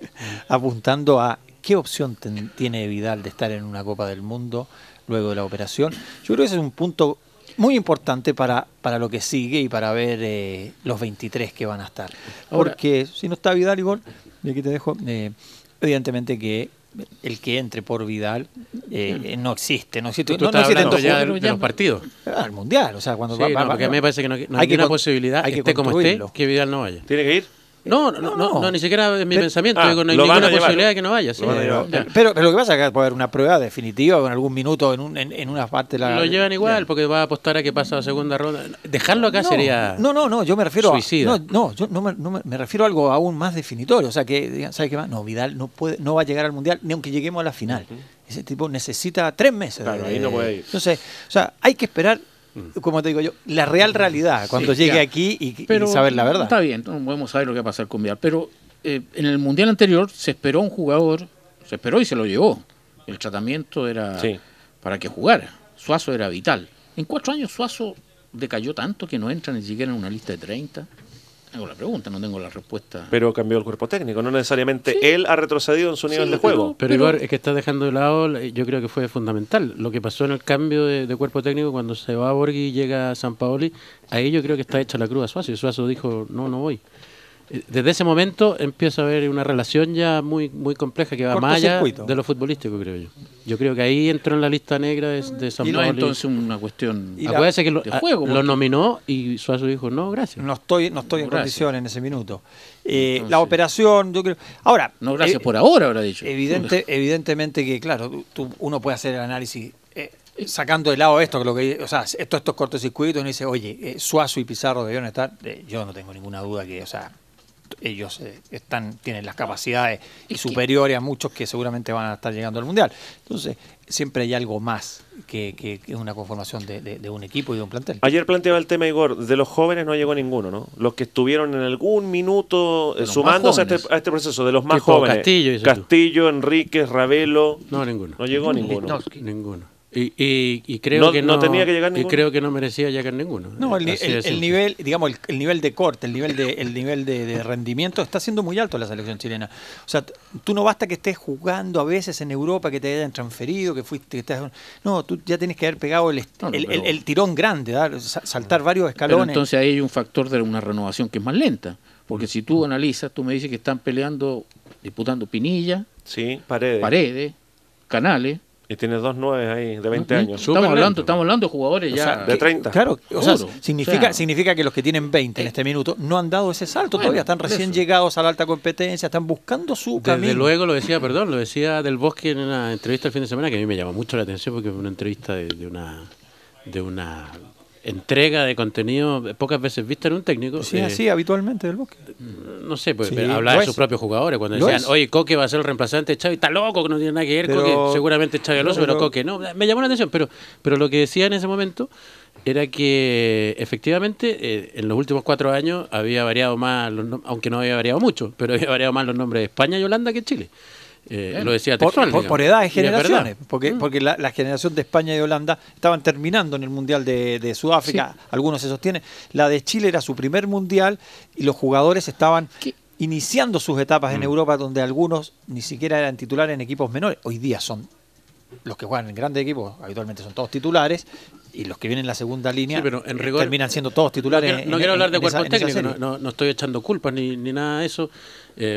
Speaker 5: apuntando a qué opción ten- tiene Vidal de estar en una Copa del Mundo luego de la operación. Yo creo que ese es un punto muy importante para, para lo que sigue y para ver eh, los veintitrés que van a estar.
Speaker 3: Ahora-
Speaker 5: Porque si no está Vidal, igual, y aquí te dejo, eh, evidentemente que el que entre por Vidal eh, no existe, no existe,
Speaker 3: Tú
Speaker 5: no, no
Speaker 3: estás
Speaker 5: existe en
Speaker 3: hablando
Speaker 5: dos
Speaker 3: ya
Speaker 5: juegos.
Speaker 3: de, de los partidos.
Speaker 5: Al Mundial, o sea, cuando
Speaker 3: Sí,
Speaker 5: va,
Speaker 3: no,
Speaker 5: va-
Speaker 3: porque a mí me parece que no, no
Speaker 5: hay
Speaker 3: hay ninguna
Speaker 5: con-
Speaker 3: posibilidad,
Speaker 5: hay que
Speaker 3: esté como esté,
Speaker 5: construirlo.
Speaker 3: que Vidal no vaya.
Speaker 1: ¿Tiene que ir?
Speaker 3: No, no,
Speaker 5: No,
Speaker 3: no, no,
Speaker 5: no.
Speaker 3: ni siquiera es mi
Speaker 5: Pero-
Speaker 3: pensamiento,
Speaker 1: Ah,
Speaker 3: digo, no hay
Speaker 1: lo van a
Speaker 3: ninguna
Speaker 1: llevar.
Speaker 3: posibilidad de que no vaya. Sí,
Speaker 1: Lo van a llevar.
Speaker 3: ya.
Speaker 5: Pero, pero lo que pasa es que puede haber una prueba definitiva con algún minuto en, un, en, en una parte de la...
Speaker 3: Lo llevan igual,
Speaker 5: Ya.
Speaker 3: porque va a apostar a que pasa la segunda ronda. Dejarlo acá
Speaker 5: no,
Speaker 3: sería
Speaker 5: No, no, no, yo me refiero
Speaker 3: suicida.
Speaker 5: a... No, no, yo no me, no me- me refiero a algo aún más definitorio. O sea, que, digan, ¿sabes qué más? No, Vidal no puede, no va a llegar al Mundial ni aunque lleguemos a la final. Ese tipo necesita tres meses.
Speaker 1: Claro,
Speaker 5: de-
Speaker 1: ahí no puede ir.
Speaker 5: Entonces, o sea, hay que esperar, como te digo yo, la real realidad cuando
Speaker 4: Sí,
Speaker 5: llegue
Speaker 4: ya.
Speaker 5: aquí y, y
Speaker 4: Pero
Speaker 5: saber la verdad.
Speaker 4: Está bien, no podemos saber lo que va a pasar con Vidal. Pero eh, en el Mundial anterior se esperó un jugador, se esperó y se lo llevó. El tratamiento era
Speaker 1: Sí.
Speaker 4: para que jugara. Suazo era vital. En cuatro años Suazo decayó tanto que no entra ni siquiera en una lista de treinta. Hago la pregunta, no tengo la respuesta.
Speaker 1: Pero cambió el cuerpo técnico, no necesariamente
Speaker 4: Sí.
Speaker 1: él ha retrocedido en su nivel
Speaker 4: Sí,
Speaker 1: de juego.
Speaker 3: Pero,
Speaker 4: Pero-
Speaker 3: Igor, es que estás dejando de lado, yo creo que fue fundamental. Lo que pasó en el cambio de, de cuerpo técnico cuando se va a Borghi y llega a San Paoli, ahí yo creo que está hecha la cruz a Suazo. Y Suazo dijo, no, no voy. Eh, Desde ese momento empieza a haber una relación ya muy muy compleja que va más allá
Speaker 5: Cortocircuito.
Speaker 3: de lo futbolístico, creo yo. Yo creo que ahí entró en la lista negra de, de San
Speaker 4: y no es
Speaker 3: Paoli.
Speaker 4: entonces una cuestión
Speaker 5: Y la-
Speaker 3: Acuérdese que lo,
Speaker 4: de
Speaker 3: a-
Speaker 4: juego,
Speaker 3: lo
Speaker 4: porque-
Speaker 3: nominó y Suazo dijo, no, gracias.
Speaker 5: No estoy, no estoy en
Speaker 4: Gracias.
Speaker 5: condiciones en ese minuto. Eh,
Speaker 4: Entonces-
Speaker 5: la operación, yo creo... Ahora,
Speaker 4: No, gracias
Speaker 5: eh,
Speaker 4: por ahora, habrá dicho.
Speaker 5: Evidente, evidentemente que, claro, tú- tú- uno puede hacer el análisis eh, sacando de lado esto, que lo que, o sea, esto, estos cortocircuitos, y uno dice, oye, eh, Suazo y Pizarro debieron estar. Eh, yo no tengo ninguna duda que, o sea, ellos eh, están, tienen las capacidades y
Speaker 4: Es que-
Speaker 5: superiores a muchos que seguramente van a estar llegando al Mundial. Entonces, siempre hay algo más que, que- que una conformación de, de- de un equipo y de un plantel.
Speaker 1: Ayer planteaba el tema, Igor, de los jóvenes no llegó ninguno, ¿no? Los que estuvieron en algún minuto eh,
Speaker 4: Los más
Speaker 1: sumándose a este,
Speaker 4: jóvenes.
Speaker 1: a este proceso, de los más
Speaker 3: Tipo
Speaker 1: jóvenes.
Speaker 3: Castillo, dices tú.
Speaker 1: Castillo, Enríquez, Ravelo.
Speaker 3: No, ninguno.
Speaker 1: No llegó ninguno.
Speaker 2: Listowski.
Speaker 3: Ninguno. Y, y, y creo
Speaker 1: No-
Speaker 3: que
Speaker 1: no
Speaker 3: no,
Speaker 1: tenía que llegar
Speaker 3: y
Speaker 1: ninguno.
Speaker 3: creo que no merecía llegar ninguno.
Speaker 5: No, el, ni-
Speaker 3: Así
Speaker 5: el-
Speaker 3: de
Speaker 5: el
Speaker 3: simple.
Speaker 5: nivel, digamos, el, el nivel de corte, el nivel de, el nivel de, de rendimiento está siendo muy alto en la selección chilena. O sea, t- tú no basta que estés jugando a veces en Europa, que te hayan transferido, que fuiste, que estés, no, tú ya tienes que haber pegado el, est-
Speaker 4: No, no,
Speaker 5: el,
Speaker 4: pero-
Speaker 5: el- el tirón grande, ¿verdad? Sa- saltar varios
Speaker 4: Pero
Speaker 5: escalones.
Speaker 4: entonces ahí hay un factor de una renovación que es más lenta. Porque si tú analizas, tú me dices que están peleando, disputando Pinilla,
Speaker 1: Sí, Paredes.
Speaker 4: Paredes, Canales.
Speaker 1: Y tiene dos nueve ahí de veinte
Speaker 4: ¿Mm?
Speaker 1: años.
Speaker 3: Súper
Speaker 4: Estamos hablando,
Speaker 3: lento.
Speaker 4: estamos hablando de jugadores
Speaker 5: O
Speaker 4: ya.
Speaker 5: sea,
Speaker 1: de
Speaker 5: que-
Speaker 1: treinta.
Speaker 5: Claro, o sea,
Speaker 4: Seguro.
Speaker 5: significa,
Speaker 4: O sea,
Speaker 5: significa que los que tienen veinte en este minuto no han dado ese salto
Speaker 4: Bueno,
Speaker 5: todavía, están
Speaker 4: por
Speaker 5: recién
Speaker 4: eso.
Speaker 5: llegados a la alta competencia, están buscando su
Speaker 3: Desde
Speaker 5: camino.
Speaker 3: luego lo decía, perdón, lo decía Del Bosque en una entrevista el fin de semana que a mí me llamó mucho la atención porque fue una entrevista de, de una de una entrega de contenido pocas veces vista en un técnico.
Speaker 5: Sí,
Speaker 3: Eh,
Speaker 5: así habitualmente del Bosque.
Speaker 3: No sé, pues
Speaker 5: Sí,
Speaker 3: hablaba
Speaker 5: lo
Speaker 3: de
Speaker 5: es.
Speaker 3: sus propios jugadores cuando
Speaker 5: Lo
Speaker 3: decían,
Speaker 5: es.
Speaker 3: oye, Coque va a ser el reemplazante de Xavi, está loco, que no tiene nada que ver,
Speaker 5: Pero-
Speaker 3: Coque, seguramente Xavi Alonso,
Speaker 5: pero-
Speaker 3: pero Coque no. Me llamó la atención, pero, pero lo que decía en ese momento era que efectivamente eh, en los últimos cuatro años había variado más, los nom- aunque no había variado mucho, pero había variado más los nombres de España y Holanda que Chile. Eh,
Speaker 4: Bueno,
Speaker 3: lo decía
Speaker 5: Por,
Speaker 3: textual.
Speaker 5: por-
Speaker 3: digamos.
Speaker 5: por edades,
Speaker 3: Y es verdad.
Speaker 5: generaciones, porque,
Speaker 3: Mm.
Speaker 5: porque la, la generación de España y de Holanda estaban terminando en el Mundial de, de Sudáfrica, algunos se sostienen. La de Chile era su primer Mundial y los jugadores estaban
Speaker 4: ¿Qué?
Speaker 5: iniciando sus etapas
Speaker 3: Mm.
Speaker 5: en Europa, donde algunos ni siquiera eran titulares en equipos menores. Hoy día son los que juegan en grandes equipos, habitualmente son todos titulares, y los que vienen en la segunda línea
Speaker 3: Sí, pero en
Speaker 5: eh,
Speaker 3: rigor-
Speaker 5: terminan siendo todos
Speaker 3: No
Speaker 5: titulares.
Speaker 3: quiero,
Speaker 5: en-
Speaker 3: no
Speaker 5: en-
Speaker 3: quiero hablar de
Speaker 5: en esa-
Speaker 3: cuerpos
Speaker 5: en esa
Speaker 3: técnicos, no,
Speaker 5: serie.
Speaker 3: no- no estoy echando culpas ni, ni nada de eso. Eh,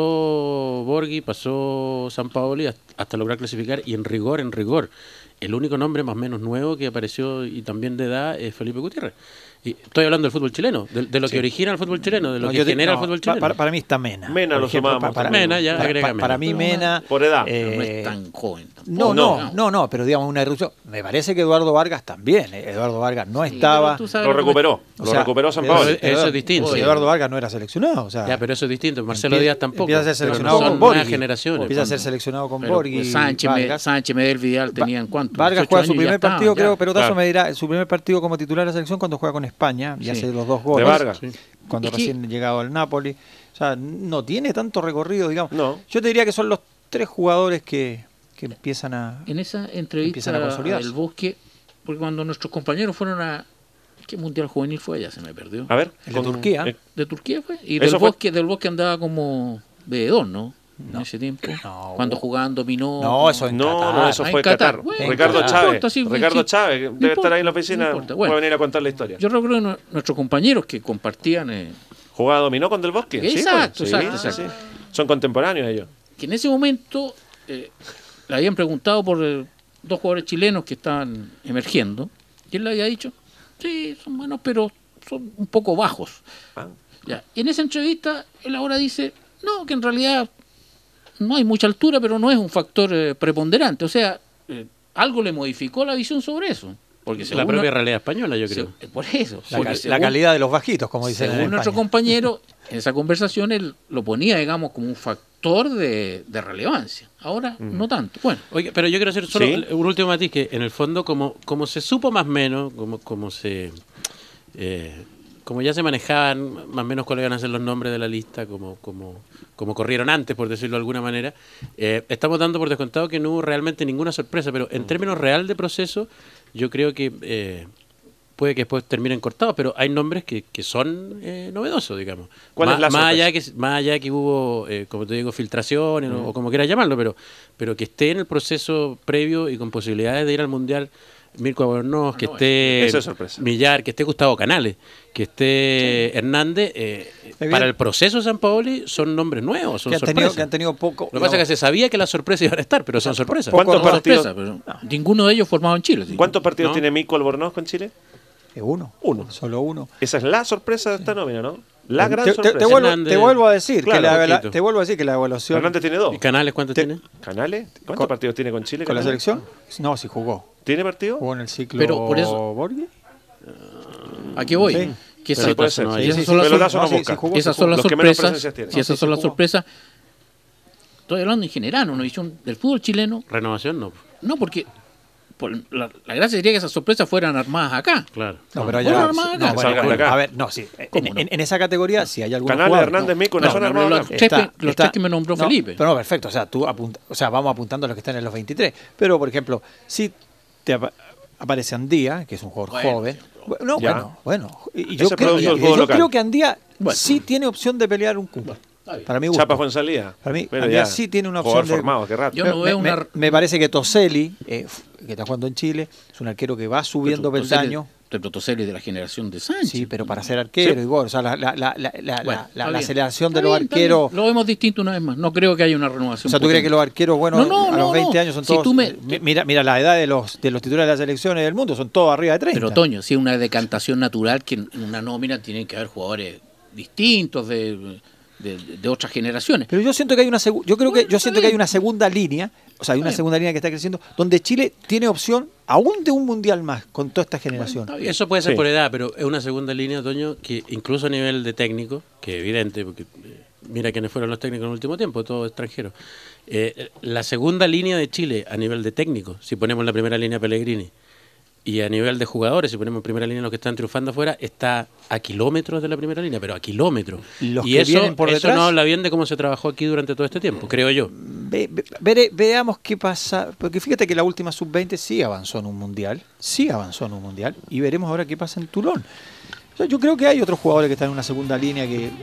Speaker 3: pasó Borghi, pasó San Paoli hasta, hasta lograr clasificar y en rigor, en rigor, el único nombre más o menos nuevo que apareció y también de edad es Felipe Gutiérrez. Y estoy hablando del fútbol chileno, de, de lo
Speaker 1: Sí.
Speaker 3: que origina el fútbol chileno, de lo
Speaker 5: No,
Speaker 3: que
Speaker 5: yo te-
Speaker 3: genera
Speaker 5: no,
Speaker 3: el fútbol
Speaker 5: pa-
Speaker 3: chileno.
Speaker 5: Para, para mí está Mena.
Speaker 1: Mena
Speaker 5: Por
Speaker 1: lo
Speaker 5: ejemplo,
Speaker 1: sumamos
Speaker 5: pa- para,
Speaker 3: Mena, ya,
Speaker 5: pa-
Speaker 3: agrega
Speaker 5: pa-
Speaker 3: Mena.
Speaker 5: para mí Mena...
Speaker 1: Por edad.
Speaker 5: eh,
Speaker 4: Pero no es tan joven tampoco.
Speaker 5: No,
Speaker 1: No.
Speaker 5: no, no, no, pero digamos una irrupción. Me parece que Eduardo Vargas también. eh, Eduardo Vargas no estaba.
Speaker 4: pero tú sabes
Speaker 1: Lo
Speaker 4: cómo-
Speaker 1: recuperó.
Speaker 5: o
Speaker 1: Lo
Speaker 5: sea,
Speaker 1: recuperó San
Speaker 5: pero-
Speaker 1: Paolo.
Speaker 3: Eso es distinto.
Speaker 5: Oye, Eduardo Vargas no era seleccionado. O sea,
Speaker 3: Ya, pero eso es distinto. Marcelo
Speaker 5: empie-
Speaker 3: Díaz tampoco.
Speaker 5: Empieza a ser
Speaker 3: pero no
Speaker 5: seleccionado
Speaker 3: son
Speaker 5: con
Speaker 3: nuevas
Speaker 5: Borghi.
Speaker 3: generaciones.
Speaker 5: Empieza a ser seleccionado con
Speaker 4: Pero,
Speaker 5: Borghi.
Speaker 4: pues, Sánchez, Me-
Speaker 5: Vargas.
Speaker 4: Sánchez, Medel, Vidal tenían cuánto.
Speaker 5: Vargas
Speaker 4: dieciocho
Speaker 5: juega su
Speaker 4: años y ya
Speaker 5: primer
Speaker 4: estaban,
Speaker 5: partido,
Speaker 4: ya.
Speaker 5: creo, pero Tazo
Speaker 1: Claro.
Speaker 5: me dirá, su primer partido como titular de la selección cuando juega con España y
Speaker 4: Sí.
Speaker 5: hace los dos
Speaker 1: De
Speaker 5: goles.
Speaker 1: Vargas.
Speaker 3: Sí.
Speaker 5: Cuando
Speaker 4: Es que-
Speaker 5: recién llegado al Napoli. O sea, no tiene tanto recorrido, digamos.
Speaker 1: No.
Speaker 5: Yo te diría que son los tres jugadores que, que empiezan a...
Speaker 4: En esa
Speaker 5: Empiezan
Speaker 4: entrevista
Speaker 5: a consolidarse.
Speaker 4: del Bosque, porque cuando nuestros compañeros fueron a... ¿Qué mundial juvenil fue? Ya se me perdió.
Speaker 1: A ver.
Speaker 5: El de Turquía.
Speaker 1: eh,
Speaker 4: ¿De Turquía fue? Y
Speaker 1: Eso
Speaker 4: del
Speaker 1: fue-
Speaker 4: Bosque, del Bosque andaba como veedor, ¿no? En ese tiempo.
Speaker 5: No.
Speaker 4: Cuando jugaban dominó.
Speaker 5: No, eso en
Speaker 1: No,
Speaker 5: Qatar.
Speaker 1: no, eso
Speaker 4: Ah,
Speaker 1: fue
Speaker 4: en Qatar.
Speaker 1: Qatar.
Speaker 4: Bueno,
Speaker 1: Ricardo
Speaker 5: no
Speaker 1: Chávez.
Speaker 4: importa, sí,
Speaker 1: Ricardo
Speaker 4: sí.
Speaker 1: Chávez, que
Speaker 4: No
Speaker 1: debe estar
Speaker 4: importa,
Speaker 1: ahí en la
Speaker 4: no
Speaker 1: oficina.
Speaker 4: importa. Bueno.
Speaker 1: Puede venir a contar la historia.
Speaker 4: Yo recuerdo que nu- nuestros compañeros que compartían, eh,
Speaker 1: ¿Jugaba dominó con Del Bosque? Sí,
Speaker 4: Exacto,
Speaker 1: pues,
Speaker 4: exacto,
Speaker 1: sí,
Speaker 4: exacto.
Speaker 1: sí. Son contemporáneos ellos.
Speaker 4: que en ese momento eh, le habían preguntado por eh, dos jugadores chilenos que estaban emergiendo, y él le había dicho, sí, son buenos, pero son un poco bajos.
Speaker 1: Ah.
Speaker 4: Ya. Y en esa entrevista, él ahora dice, no, que en realidad no hay mucha altura, pero no es un factor eh, preponderante. O sea, eh, algo le modificó la visión sobre eso. Porque
Speaker 3: La
Speaker 4: según
Speaker 3: propia
Speaker 4: no-
Speaker 3: realidad española, yo
Speaker 4: se-
Speaker 3: creo.
Speaker 4: eh, por eso.
Speaker 5: La,
Speaker 4: porque
Speaker 5: cal-
Speaker 4: según-
Speaker 5: la calidad de los bajitos, como dicen en
Speaker 4: según nuestro
Speaker 5: España.
Speaker 4: compañero, en esa conversación él lo ponía, digamos, como un factor de, de relevancia. Ahora, no tanto. Bueno,
Speaker 3: Oye, pero yo quiero hacer solo
Speaker 1: Sí.
Speaker 3: un último matiz, que en el fondo, como, como se supo más o menos, como, como se... eh, como ya se manejaban más o menos cuáles iban a ser los nombres de la lista, como, como, como corrieron antes, por decirlo de alguna manera, eh, estamos dando por descontado que no hubo realmente ninguna sorpresa, pero en términos real de proceso, yo creo que eh, puede que después terminen cortados, pero hay nombres que, que son eh, novedosos, digamos.
Speaker 1: ¿Cuál
Speaker 3: más,
Speaker 1: es la
Speaker 3: más
Speaker 1: sorpresa?
Speaker 3: allá que Más allá que hubo, eh, como te digo, filtraciones o, o como quieras llamarlo, pero, pero que esté en el proceso previo y con posibilidades de ir al Mundial Mirko Albornoz, que
Speaker 4: no,
Speaker 3: esté
Speaker 1: eso es sorpresa.
Speaker 3: Millar, que esté Gustavo Canales, que esté Hernández, eh,
Speaker 5: bien.
Speaker 3: para el proceso San Paoli son nombres nuevos, son
Speaker 5: que han, tenido,
Speaker 3: sorpresas.
Speaker 5: que han tenido poco...
Speaker 3: Lo que pasa es que se sabía que las sorpresas iban a estar, pero son sorpresas.
Speaker 1: ¿Cuántos
Speaker 4: no
Speaker 1: partidos,
Speaker 4: sorpresa, pero ninguno de ellos formado en Chile. ¿sí?
Speaker 1: ¿cuántos partidos
Speaker 3: ¿No?
Speaker 1: tiene Mico Albornoz con Chile?
Speaker 5: Eh, uno.
Speaker 1: Uno.
Speaker 5: Solo uno.
Speaker 1: Esa es la sorpresa de esta nómina, ¿no? La gran
Speaker 5: te, te-
Speaker 1: sorpresa.
Speaker 5: te vuelvo,
Speaker 3: Hernández.
Speaker 5: te vuelvo a decir
Speaker 1: Claro,
Speaker 5: que la, la-
Speaker 3: poquito.
Speaker 5: te vuelvo a decir que la evaluación
Speaker 1: Hernández tiene dos.
Speaker 3: ¿Y Canales cuántos
Speaker 5: Te-
Speaker 3: tiene?
Speaker 1: ¿Canales? ¿Cuántos
Speaker 5: Con-
Speaker 1: partidos tiene con Chile?
Speaker 5: con la
Speaker 1: Canales?
Speaker 5: selección, no, sí jugó.
Speaker 1: ¿Tiene partido?
Speaker 5: Jugó en el ciclo
Speaker 4: Pero por eso-
Speaker 5: Borghi.
Speaker 4: ¿A qué voy?
Speaker 5: Sí.
Speaker 4: Que
Speaker 1: Sí,
Speaker 4: esa-
Speaker 1: puede ser.
Speaker 3: no
Speaker 1: Sí,
Speaker 3: hay.
Speaker 4: esas
Speaker 1: sí,
Speaker 4: son
Speaker 1: sí,
Speaker 4: las
Speaker 1: pelotazo
Speaker 5: no,
Speaker 1: no
Speaker 5: sí,
Speaker 1: busca.
Speaker 5: sí jugó.
Speaker 4: esas son las
Speaker 1: Los que menos
Speaker 4: sorpresas.
Speaker 1: presencias tienen.
Speaker 4: Si
Speaker 5: No,
Speaker 4: esas
Speaker 5: sí,
Speaker 4: son
Speaker 5: sí
Speaker 4: las
Speaker 5: jugó.
Speaker 4: sorpresas, estoy hablando en general, una visión del fútbol chileno.
Speaker 3: Renovación, no.
Speaker 4: No, porque por la, la gracia sería que esas sorpresas fueran armadas acá.
Speaker 3: Claro.
Speaker 5: No, pero
Speaker 4: Bueno,
Speaker 5: ya,
Speaker 4: hermano,
Speaker 5: no,
Speaker 4: que
Speaker 5: bueno,
Speaker 1: salgan de
Speaker 5: bueno,
Speaker 1: acá.
Speaker 5: a ver, no, sí. En,
Speaker 4: ¿Cómo no?
Speaker 5: en- en esa categoría sí hay algunos
Speaker 1: Canales,
Speaker 5: jugadores.
Speaker 1: Hernández,
Speaker 5: no.
Speaker 1: Mico, no,
Speaker 4: No,
Speaker 1: son
Speaker 4: no,
Speaker 1: armados
Speaker 4: los
Speaker 1: acá.
Speaker 4: tres que- los tres que me nombró
Speaker 5: no,
Speaker 4: Felipe.
Speaker 5: Pero no, perfecto, o sea, tú apunta, o sea, vamos apuntando a los que están en los veintitrés. Pero, por ejemplo, si te apa- aparece Andía, que es un jugador
Speaker 4: Bueno,
Speaker 5: joven. No,
Speaker 1: Ya.
Speaker 5: bueno, bueno. Y yo,
Speaker 1: Ese
Speaker 5: creo,
Speaker 1: producto del
Speaker 5: y-
Speaker 1: juego
Speaker 5: yo
Speaker 1: local.
Speaker 5: creo que Andía
Speaker 4: Bueno.
Speaker 5: sí tiene opción de pelear un cupo. Para mi gusto.
Speaker 1: Chapa fue en salida.
Speaker 5: Para mí,
Speaker 1: Pero
Speaker 5: Andía
Speaker 1: ya,
Speaker 5: sí tiene una
Speaker 1: jugador
Speaker 5: opción de-
Speaker 1: formado, qué rato.
Speaker 4: Yo no
Speaker 5: me,
Speaker 4: veo
Speaker 5: me-
Speaker 4: una-
Speaker 5: me parece que Toselli, eh, f- que está jugando en Chile, es un arquero que va subiendo peldaños.
Speaker 4: El Protoseli de la generación de Sánchez.
Speaker 5: Sí, pero para ser arquero,
Speaker 1: Sí.
Speaker 5: igual, o sea, la, la, la, la, la-
Speaker 4: Bueno,
Speaker 5: la-
Speaker 4: está
Speaker 5: la
Speaker 4: bien.
Speaker 5: aceleración
Speaker 4: Está
Speaker 5: de los
Speaker 4: bien, está
Speaker 5: arqueros.
Speaker 4: bien. Lo vemos distinto una vez más. No creo que haya una renovación.
Speaker 5: O sea, ¿tú crees que los arqueros, bueno,
Speaker 4: No, no,
Speaker 5: a
Speaker 4: no,
Speaker 5: los veinte
Speaker 4: no.
Speaker 5: años son
Speaker 4: Si
Speaker 5: todos...
Speaker 4: tú me-
Speaker 5: mi- mira, mira la edad de los, de los titulares de las selecciones del mundo, son todos arriba de treinta.
Speaker 4: Pero Toño, sí es una decantación natural que en en una nómina tienen que haber jugadores distintos de, de, de otras generaciones.
Speaker 5: Pero yo siento que hay una segu- yo creo que
Speaker 4: Bueno,
Speaker 5: yo
Speaker 4: está
Speaker 5: siento que hay
Speaker 4: bien.
Speaker 5: una segunda línea, o sea, hay una
Speaker 4: Está bien.
Speaker 5: segunda línea que está creciendo, donde Chile tiene opción aún de un mundial más con toda esta generación.
Speaker 4: Está bien.
Speaker 3: Eso puede ser
Speaker 1: Sí.
Speaker 3: por edad, pero es una segunda línea, Toño, que incluso a nivel de técnico, que es evidente, porque eh, mira quiénes fueron los técnicos en el último tiempo, todos extranjeros. Eh, la segunda línea de Chile a nivel de técnico, si ponemos la primera línea Pellegrini, y a nivel de jugadores, si ponemos en primera línea los que están triunfando afuera, está a kilómetros de la primera línea, pero a kilómetros.
Speaker 5: Los
Speaker 3: y
Speaker 5: que
Speaker 3: eso,
Speaker 5: vienen por
Speaker 3: eso
Speaker 5: detrás-
Speaker 3: no habla bien de cómo se trabajó aquí durante todo este tiempo, creo yo.
Speaker 5: Ve- ve- vere- veamos qué pasa, porque fíjate que la última sub veinte sí avanzó en un mundial, sí avanzó en un mundial, y veremos ahora qué pasa en Toulon. O sea, yo creo que hay otros jugadores que están en una segunda línea que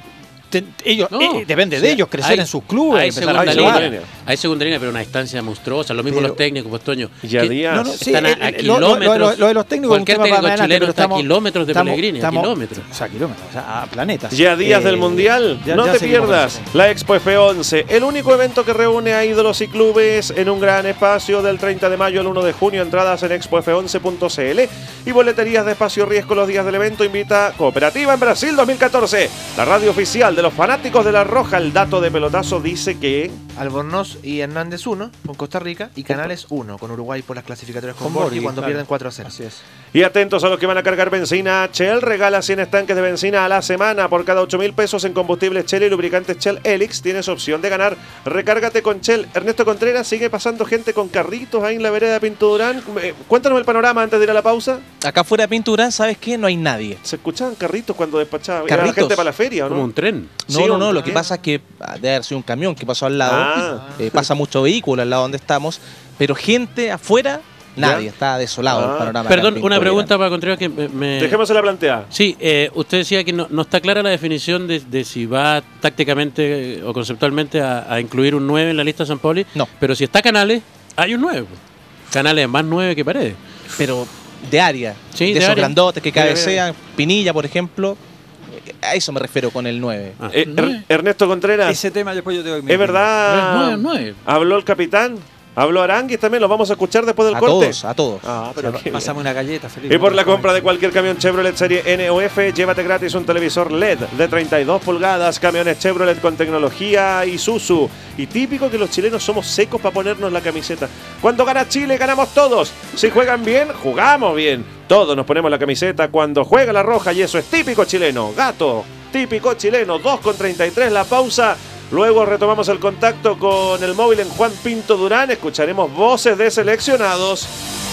Speaker 5: te- ellos,
Speaker 3: No,
Speaker 5: eh, depende
Speaker 3: o
Speaker 5: de
Speaker 3: sea,
Speaker 5: ellos crecer
Speaker 3: hay-
Speaker 5: en sus clubes.
Speaker 3: Hay
Speaker 5: empezar a
Speaker 3: segunda,
Speaker 5: jugar.
Speaker 1: línea.
Speaker 3: línea, hay segunda línea, pero una distancia monstruosa. Lo mismo
Speaker 5: Pero-
Speaker 3: los técnicos, pues Toño.
Speaker 1: Ya
Speaker 3: que
Speaker 1: días.
Speaker 5: No, no, sí,
Speaker 3: están a,
Speaker 5: el-
Speaker 3: a
Speaker 5: el- lo- lo-
Speaker 3: kilómetros.
Speaker 5: lo- lo de los técnicos es un
Speaker 3: Cualquier
Speaker 5: tema
Speaker 3: técnico
Speaker 5: para adelante,
Speaker 3: chileno
Speaker 5: pero
Speaker 3: está
Speaker 5: estamos-
Speaker 3: a kilómetros de
Speaker 5: estamos-
Speaker 3: Pellegrini,
Speaker 5: estamos-
Speaker 3: a kilómetros.
Speaker 5: O sea, kilómetros, o sea, a planetas.
Speaker 1: Ya días
Speaker 5: Eh,
Speaker 1: del Mundial,
Speaker 5: ya-
Speaker 1: no
Speaker 5: ya
Speaker 1: te
Speaker 5: seguimos con
Speaker 1: pierdas
Speaker 5: eso.
Speaker 1: la Expo F once, el único evento que reúne a ídolos y clubes en un gran espacio del treinta de mayo al uno de junio. Entradas en expo f once punto c l y boleterías de Espacio Riesgo los días del evento. Invita Cooperativa en Brasil dos mil catorce, la radio oficial de los fanáticos de La Roja. El dato de pelotazo dice que
Speaker 2: Albornoz y Hernández uno con Costa Rica y Canales uno con Uruguay por las clasificatorias con,
Speaker 5: Con
Speaker 2: Borghi
Speaker 5: Borghi,
Speaker 2: cuando
Speaker 5: claro.
Speaker 2: pierden cuatro a cero.
Speaker 5: Así es.
Speaker 1: Y atentos a los que van a cargar benzina. Shell regala cien estanques de benzina a la semana. Por cada ocho mil pesos en combustibles Shell y lubricantes Shell Helix tienes opción de ganar. Recárgate con Shell. Ernesto Contreras, sigue pasando gente con carritos ahí en la vereda de Pinto Durán. Eh, Cuéntanos el panorama antes de ir a la pausa.
Speaker 6: Acá fuera de Pinturán, ¿sabes qué? No hay nadie.
Speaker 1: ¿Se escuchaban carritos cuando despachaban? ¿Era la
Speaker 6: ¿Carritos?
Speaker 1: gente para la feria o
Speaker 3: Como
Speaker 1: no?
Speaker 3: un tren.
Speaker 6: No,
Speaker 1: Sí,
Speaker 6: no, no,
Speaker 1: un-
Speaker 6: lo que
Speaker 1: ¿qué?
Speaker 6: pasa es que ah, debe haber sido un camión que pasó al lado,
Speaker 1: Ah.
Speaker 6: eh, pasa mucho vehículo al lado donde estamos, pero gente afuera, nadie,
Speaker 1: Ya.
Speaker 6: está desolado
Speaker 1: Ah.
Speaker 6: el panorama.
Speaker 3: Perdón,
Speaker 6: acá en
Speaker 3: una
Speaker 6: Pinto
Speaker 3: pregunta para Contreras que me... me-
Speaker 1: Dejémosela planteada.
Speaker 3: Sí, eh, usted decía que no, no está clara la definición de, de si va tácticamente eh, o conceptualmente a, a incluir un nueve en la lista de San Pauli.
Speaker 6: No.
Speaker 3: Pero si está Canales, hay un nueve. Canales es más nueve que Paredes.
Speaker 6: pero de área,
Speaker 3: Sí,
Speaker 6: de,
Speaker 3: de
Speaker 6: esos
Speaker 3: área.
Speaker 6: grandotes que
Speaker 1: Mira,
Speaker 6: cabecean, Pinilla, por ejemplo, eh, a eso me refiero con el nueve.
Speaker 3: Ah.
Speaker 1: Eh, Er- Ernesto Contreras,
Speaker 5: Ese tema después yo tengo que mi
Speaker 1: ¿es
Speaker 5: opinión.
Speaker 1: verdad?
Speaker 4: No es nueve, nueve.
Speaker 1: ¿Habló el capitán? ¿Habló Aranguis también? ¿Los vamos a escuchar después del
Speaker 6: A
Speaker 1: corte?
Speaker 6: todos, a todos.
Speaker 1: Ah, pero
Speaker 5: O sea,
Speaker 1: qué bien.
Speaker 5: pásame una galleta, Felipe.
Speaker 1: Y por la compra de cualquier camión Chevrolet serie N o F, llévate gratis un televisor L E D de treinta y dos pulgadas, camiones Chevrolet con tecnología Isuzu. Y típico que los chilenos somos secos para ponernos la camiseta. Cuando gana Chile, ganamos todos. Si juegan bien, jugamos bien. Todos nos ponemos la camiseta cuando juega la Roja y eso es típico chileno. Gato, típico chileno, dos con treinta y tres la pausa. Luego retomamos el contacto con el móvil en Juan Pinto Durán. Escucharemos voces de seleccionados.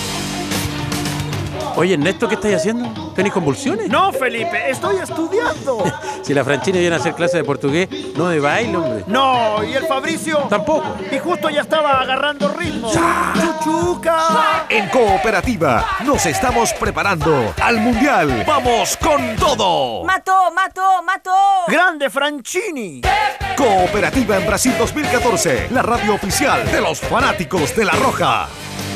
Speaker 3: Oye, Ernesto, ¿qué estáis haciendo? ¿Tenéis convulsiones?
Speaker 7: No, Felipe, estoy estudiando.
Speaker 3: Si la Franchini viene a hacer clase de portugués, no de baile, hombre.
Speaker 7: No, ¿y el Fabricio?
Speaker 3: Tampoco.
Speaker 7: Y justo ya estaba agarrando ritmo. ¡Chuchuca!
Speaker 8: En Cooperativa nos estamos preparando al Mundial. ¡Vamos con todo!
Speaker 9: Mató, mató, mató.
Speaker 7: ¡Grande Franchini!
Speaker 8: Cooperativa en Brasil dos mil catorce, la radio oficial de los fanáticos de La Roja.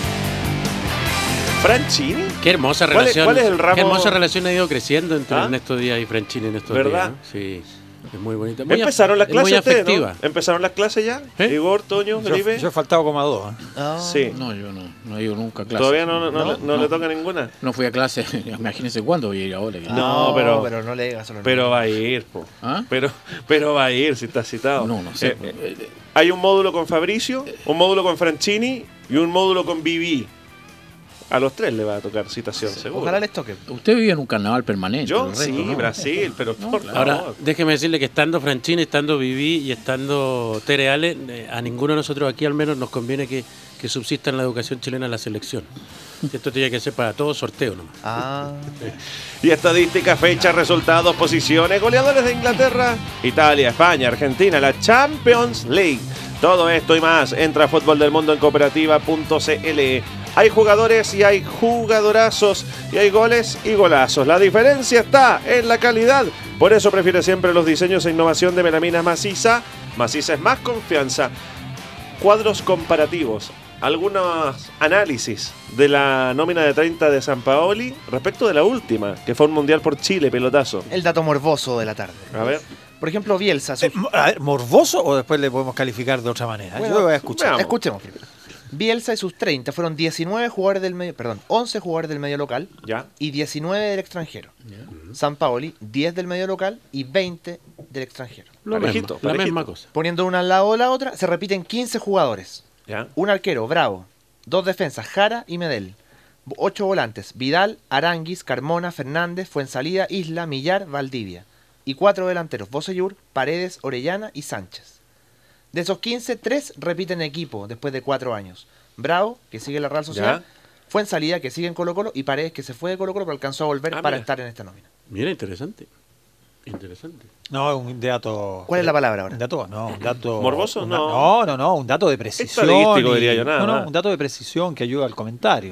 Speaker 1: ¿Franchini?
Speaker 3: Qué hermosa
Speaker 1: ¿Cuál es-
Speaker 3: relación.
Speaker 1: cuál es el ramo?
Speaker 3: Qué hermosa relación ha ido creciendo entre
Speaker 1: ¿Ah?
Speaker 3: Ernesto Díaz y Franchini en estos
Speaker 1: ¿Verdad?
Speaker 3: días. ¿no? Sí, es muy bonita. Muy
Speaker 1: Empezaron las
Speaker 3: af- es muy
Speaker 1: clases ustedes,
Speaker 3: afectiva.
Speaker 1: ¿no? ¿Empezaron las clases ya?
Speaker 3: ¿Eh?
Speaker 1: Igor, Toño,
Speaker 5: Yo,
Speaker 1: Felipe.
Speaker 5: yo he faltado como a dos. ¿eh?
Speaker 2: Ah.
Speaker 1: Sí.
Speaker 4: No, yo no, no he ido nunca a clase.
Speaker 1: Todavía no, no, no,
Speaker 4: no,
Speaker 1: le- no le toca ninguna.
Speaker 4: No fui a clase, imagínense cuándo voy a ir ahora.
Speaker 1: No, pero-
Speaker 2: pero no le digas solo.
Speaker 1: Pero va a ir, po.
Speaker 4: ¿Ah?
Speaker 1: Pero, pero va a ir si está citado.
Speaker 4: No, no sé.
Speaker 1: Eh, eh, hay un módulo con Fabricio, un módulo con Franchini y un módulo con Vivi. A los tres le va a tocar citación, seguro.
Speaker 2: Ojalá les toque.
Speaker 4: Usted vive en un carnaval permanente.
Speaker 1: Yo,
Speaker 4: el resto,
Speaker 1: sí,
Speaker 4: ¿no?
Speaker 1: Brasil, pero por favor.
Speaker 3: Ahora, déjeme decirle que estando Franchini, estando Viví y estando Tere Ale, eh, a ninguno de nosotros aquí al menos nos conviene que, que subsista en la educación chilena la selección. Esto tiene que ser para todo sorteo nomás.
Speaker 2: Ah.
Speaker 1: Y estadística, fecha, resultados, posiciones, goleadores de Inglaterra, Italia, España, Argentina, la Champions League. Todo esto y más entra a Fútbol del Mundo en cooperativa punto c l. Hay jugadores y hay jugadorazos y hay goles y golazos. La diferencia está en la calidad. Por eso prefiere siempre los diseños e innovación de melamina maciza. Maciza es más confianza. Cuadros comparativos. Algunos análisis de la nómina de treinta de Sampaoli respecto de la última, que fue un mundial por Chile, pelotazo.
Speaker 2: El dato morboso de la tarde.
Speaker 1: A ver.
Speaker 2: Por ejemplo, Bielsa. sus-
Speaker 5: Eh, mo- a ver, ¿morboso o después le podemos calificar de otra manera?
Speaker 2: Bueno,
Speaker 5: yo voy a escuchar.
Speaker 1: veamos.
Speaker 2: Escuchemos primero. Bielsa y sus treinta fueron diecinueve jugadores del medio, perdón, once jugadores del medio local
Speaker 1: Ya.
Speaker 2: y diecinueve del extranjero. Sampaoli, diez del medio local y veinte del extranjero.
Speaker 3: Lo
Speaker 1: Parejito,
Speaker 3: mismo, la
Speaker 1: parejito.
Speaker 3: misma cosa.
Speaker 2: Poniendo una al lado de la otra, se repiten quince jugadores.
Speaker 1: Ya.
Speaker 2: Un arquero, Bravo. Dos defensas, Jara y Medel. Ocho volantes, Vidal, Aranguis, Carmona, Fernández, Fuensalida, Isla, Millar, Valdivia. Y cuatro delanteros, Bocellur, Paredes, Orellana y Sánchez. De esos quince, tres repiten equipo después de cuatro años. Bravo, que sigue en la Real Sociedad,
Speaker 1: Ya.
Speaker 2: Fuensalida, que sigue en Colo Colo, y Paredes, que se fue de Colo Colo, pero alcanzó a volver
Speaker 1: Ah,
Speaker 2: para
Speaker 1: mira.
Speaker 2: estar en esta nómina.
Speaker 3: Mira, interesante. Interesante.
Speaker 5: No, es un dato.
Speaker 2: ¿Cuál es la palabra ahora?
Speaker 5: Un dato, no, un dato.
Speaker 1: ¿Morboso?
Speaker 5: una-
Speaker 1: No.
Speaker 5: no, no, no, un dato de precisión.
Speaker 1: Estadístico,
Speaker 5: y-
Speaker 1: diría yo, nada
Speaker 5: No, no,
Speaker 1: más.
Speaker 5: un dato de precisión que ayuda al comentario.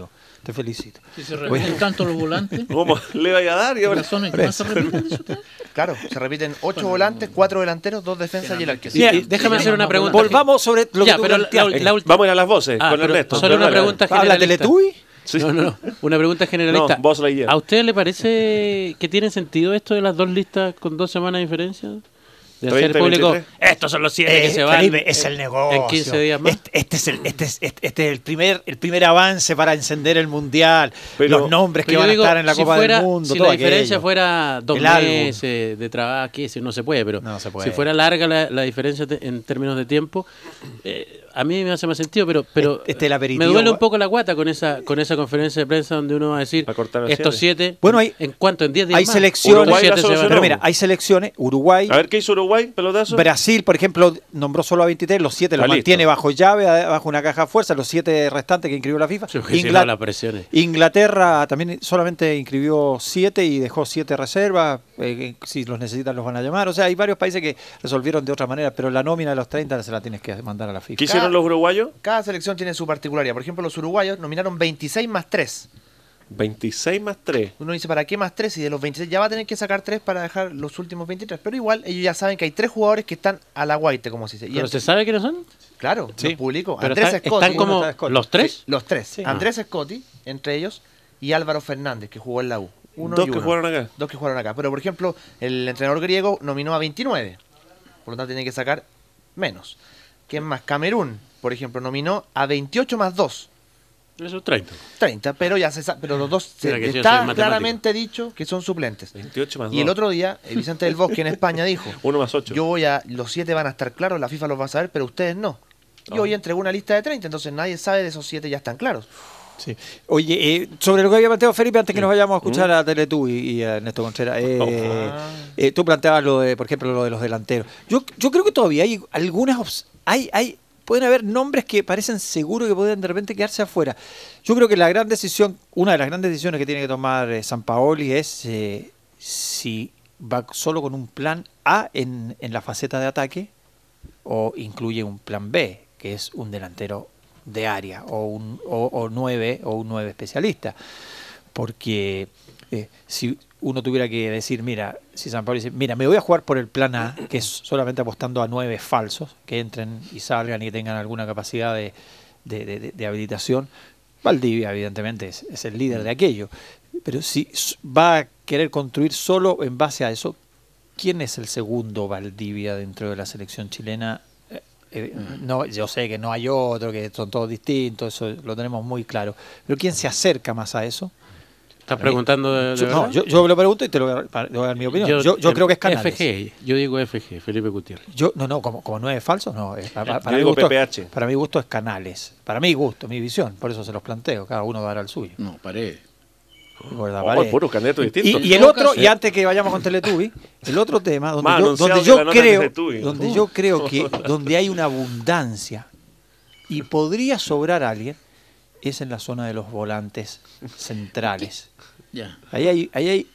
Speaker 5: te felicito.
Speaker 4: Si se repiten tanto los volantes,
Speaker 1: ¿Cómo le vaya a dar? Y ahora...
Speaker 4: ¿la zona en que más se repiten? dice usted?
Speaker 2: Claro, se repiten ocho volantes, cuatro delanteros, dos defensas y el arquero.
Speaker 3: Mira, déjame hacer una pregunta.
Speaker 5: Volvamos sobre lo que
Speaker 3: Ya,
Speaker 5: tú
Speaker 3: pero la-
Speaker 5: planteaste.
Speaker 3: la- la-
Speaker 1: Vamos a ir a las voces
Speaker 3: Ah,
Speaker 1: con
Speaker 3: pero
Speaker 1: Ernesto.
Speaker 3: solo una
Speaker 1: Perdona.
Speaker 3: pregunta
Speaker 5: ¿Habla
Speaker 3: generalista.
Speaker 5: Teletubby?
Speaker 1: Sí.
Speaker 3: No, no, no. Una pregunta generalista.
Speaker 1: No, Buzz Lightyear.
Speaker 3: ¿A usted le parece que tiene sentido esto de las dos listas con dos semanas de diferencia? De hacer
Speaker 1: treinta y
Speaker 3: público,
Speaker 1: veintitrés.
Speaker 3: estos son los siete que
Speaker 5: Eh,
Speaker 3: se van
Speaker 5: Felipe, es
Speaker 3: en-
Speaker 5: el negocio.
Speaker 3: en quince días más.
Speaker 5: Este, este es, el, este es, este, este es el, primer, el primer avance para encender el Mundial.
Speaker 1: Pero-
Speaker 5: los nombres que
Speaker 3: Pero yo
Speaker 5: van
Speaker 3: digo,
Speaker 5: a estar en la
Speaker 3: si
Speaker 5: Copa
Speaker 3: fuera-
Speaker 5: del Mundo.
Speaker 3: Si
Speaker 5: todo
Speaker 3: la diferencia
Speaker 5: aquello.
Speaker 3: fuera dos
Speaker 5: El álbum.
Speaker 3: meses de trabajo, que no se puede, pero
Speaker 5: No se puede.
Speaker 3: si fuera larga la, la diferencia te- en términos de tiempo, eh, a mí me hace más sentido, pero, pero
Speaker 5: Este, el aperitivo,
Speaker 3: me duele un
Speaker 5: ¿eh?
Speaker 3: poco la guata con esa con esa conferencia de prensa donde uno va a decir
Speaker 1: Acortar a
Speaker 3: estos siete.
Speaker 5: Bueno, hay-
Speaker 3: ¿en cuánto? ¿En diez días
Speaker 5: Hay
Speaker 3: más?
Speaker 5: selecciones.
Speaker 3: Estos
Speaker 1: Uruguay la
Speaker 3: siete se van.
Speaker 1: solucionó.
Speaker 5: Pero mira, hay selecciones. Uruguay,
Speaker 1: A ver, ¿qué hizo Uruguay? ¿Pelotazo?
Speaker 5: Brasil, por ejemplo, nombró solo a veintitrés. Los siete los
Speaker 1: Está
Speaker 5: mantiene
Speaker 1: listo.
Speaker 5: bajo llave, a- bajo una caja de fuerza. Los siete restantes que inscribió la FIFA.
Speaker 3: Sí, porque si
Speaker 5: Ingla-
Speaker 3: no, las presiones.
Speaker 5: Inglaterra también solamente inscribió siete y dejó siete reservas. Eh, si los necesitan los van a llamar. O sea, hay varios países que resolvieron de otra manera, pero la nómina de los treinta se la tienes que mandar a la FIFA.
Speaker 1: ¿Qué hicieron los uruguayos?
Speaker 2: Cada selección tiene su particularidad. Por ejemplo, los uruguayos nominaron veintiséis más tres.
Speaker 1: veintiséis más tres.
Speaker 2: Uno dice, ¿para qué más tres? Y de los veintiséis ya va a tener que sacar tres para dejar los últimos veintitrés. Pero igual, ellos ya saben que hay tres jugadores que están a la guaite, como se dice. Y
Speaker 3: ¿Pero
Speaker 2: entre-
Speaker 3: se sabe quiénes son?
Speaker 2: Claro,
Speaker 5: Sí.
Speaker 2: los publicó.
Speaker 3: Pero
Speaker 2: Andrés
Speaker 3: está-
Speaker 2: Scotti.
Speaker 3: están como
Speaker 5: está Scotti.
Speaker 3: los tres.
Speaker 2: Sí, los tres.
Speaker 5: Sí.
Speaker 2: Andrés Scotti, entre ellos, y Álvaro Fernández, que jugó en la U. Uno
Speaker 1: Dos
Speaker 2: y
Speaker 1: que
Speaker 2: uno.
Speaker 1: jugaron acá.
Speaker 2: Dos que jugaron acá. Pero, por ejemplo, el entrenador griego nominó a veintinueve. Por lo tanto, tiene que sacar menos. ¿Quién más? Camerún, por ejemplo, nominó a veintiocho más dos.
Speaker 3: Eso es treinta.
Speaker 2: treinta, pero ya se sa- pero los dos se-
Speaker 3: Mira que yo soy
Speaker 2: está
Speaker 3: matemático.
Speaker 2: claramente dicho que son suplentes.
Speaker 1: veintiocho más
Speaker 2: Y el
Speaker 1: dos.
Speaker 2: otro día, eh, Vicente del Bosque en España dijo,
Speaker 1: Uno más ocho.
Speaker 2: yo voy a, los siete van a estar claros, la FIFA los va a saber, pero ustedes no. Y
Speaker 1: Oh.
Speaker 2: hoy entregó una lista de treinta, entonces nadie sabe de esos siete ya están claros.
Speaker 5: Sí. Oye, eh, sobre lo que había planteado Felipe, antes que nos vayamos a escuchar
Speaker 1: ¿Mm?
Speaker 5: a Teletubby y a Ernesto Contreras, eh,
Speaker 1: Oh.
Speaker 5: eh, tú planteabas lo de, por ejemplo, lo de los delanteros. Yo, yo creo que todavía hay algunas, ops- hay, hay, pueden haber nombres que parecen seguros que pueden de repente quedarse afuera. Yo creo que la gran decisión, una de las grandes decisiones que tiene que tomar eh, Sampaoli es eh, si va solo con un plan A en, en la faceta de ataque o incluye un plan B, que es un delantero de área o un o, o nueve o un nueve especialista, porque eh, si uno tuviera que decir, mira, si San Pablo dice, mira, me voy a jugar por el plan A, que es solamente apostando a nueve falsos que entren y salgan y tengan alguna capacidad de, de, de- de habilitación, Valdivia evidentemente es, es el líder de aquello, pero si s- va a querer construir solo en base a eso, ¿quién es el segundo Valdivia dentro de la selección chilena? Eh, eh, no, yo sé que no hay otro, que son todos distintos, eso lo tenemos muy claro. Pero ¿quién se acerca más a eso?
Speaker 3: ¿Estás preguntando de, de
Speaker 5: Yo,
Speaker 3: verdad?
Speaker 5: no, yo, yo lo pregunto y te lo voy a, para- te voy a dar mi opinión. Yo, yo,
Speaker 3: em,
Speaker 5: creo que es Canales.
Speaker 3: F G, yo digo F G, Felipe Gutiérrez.
Speaker 5: Yo, no, no, como, como nueve falsos, no. eh, para, para
Speaker 1: Yo
Speaker 5: mi
Speaker 1: digo
Speaker 5: gusto,
Speaker 1: P P H.
Speaker 5: para mi gusto es Canales. Para mi gusto, mi visión. Por eso se los planteo. Cada uno dará el suyo.
Speaker 4: No, Paredes.
Speaker 5: Gorda
Speaker 1: Oh,
Speaker 5: pared.
Speaker 1: puros candidatos
Speaker 5: Y,
Speaker 1: distintos.
Speaker 5: y el
Speaker 4: todo
Speaker 5: otro,
Speaker 4: caso,
Speaker 5: y antes que vayamos con Teletubby, el otro tema donde
Speaker 1: Más
Speaker 5: yo,
Speaker 1: anunciado
Speaker 5: donde
Speaker 1: que
Speaker 5: yo
Speaker 1: la nota de
Speaker 5: creo,
Speaker 1: Teletubby.
Speaker 5: donde
Speaker 1: Uh.
Speaker 5: yo creo que donde hay una abundancia y podría sobrar alguien es en la zona de los volantes centrales.
Speaker 4: Ya.
Speaker 5: Ahí hay, ahí hay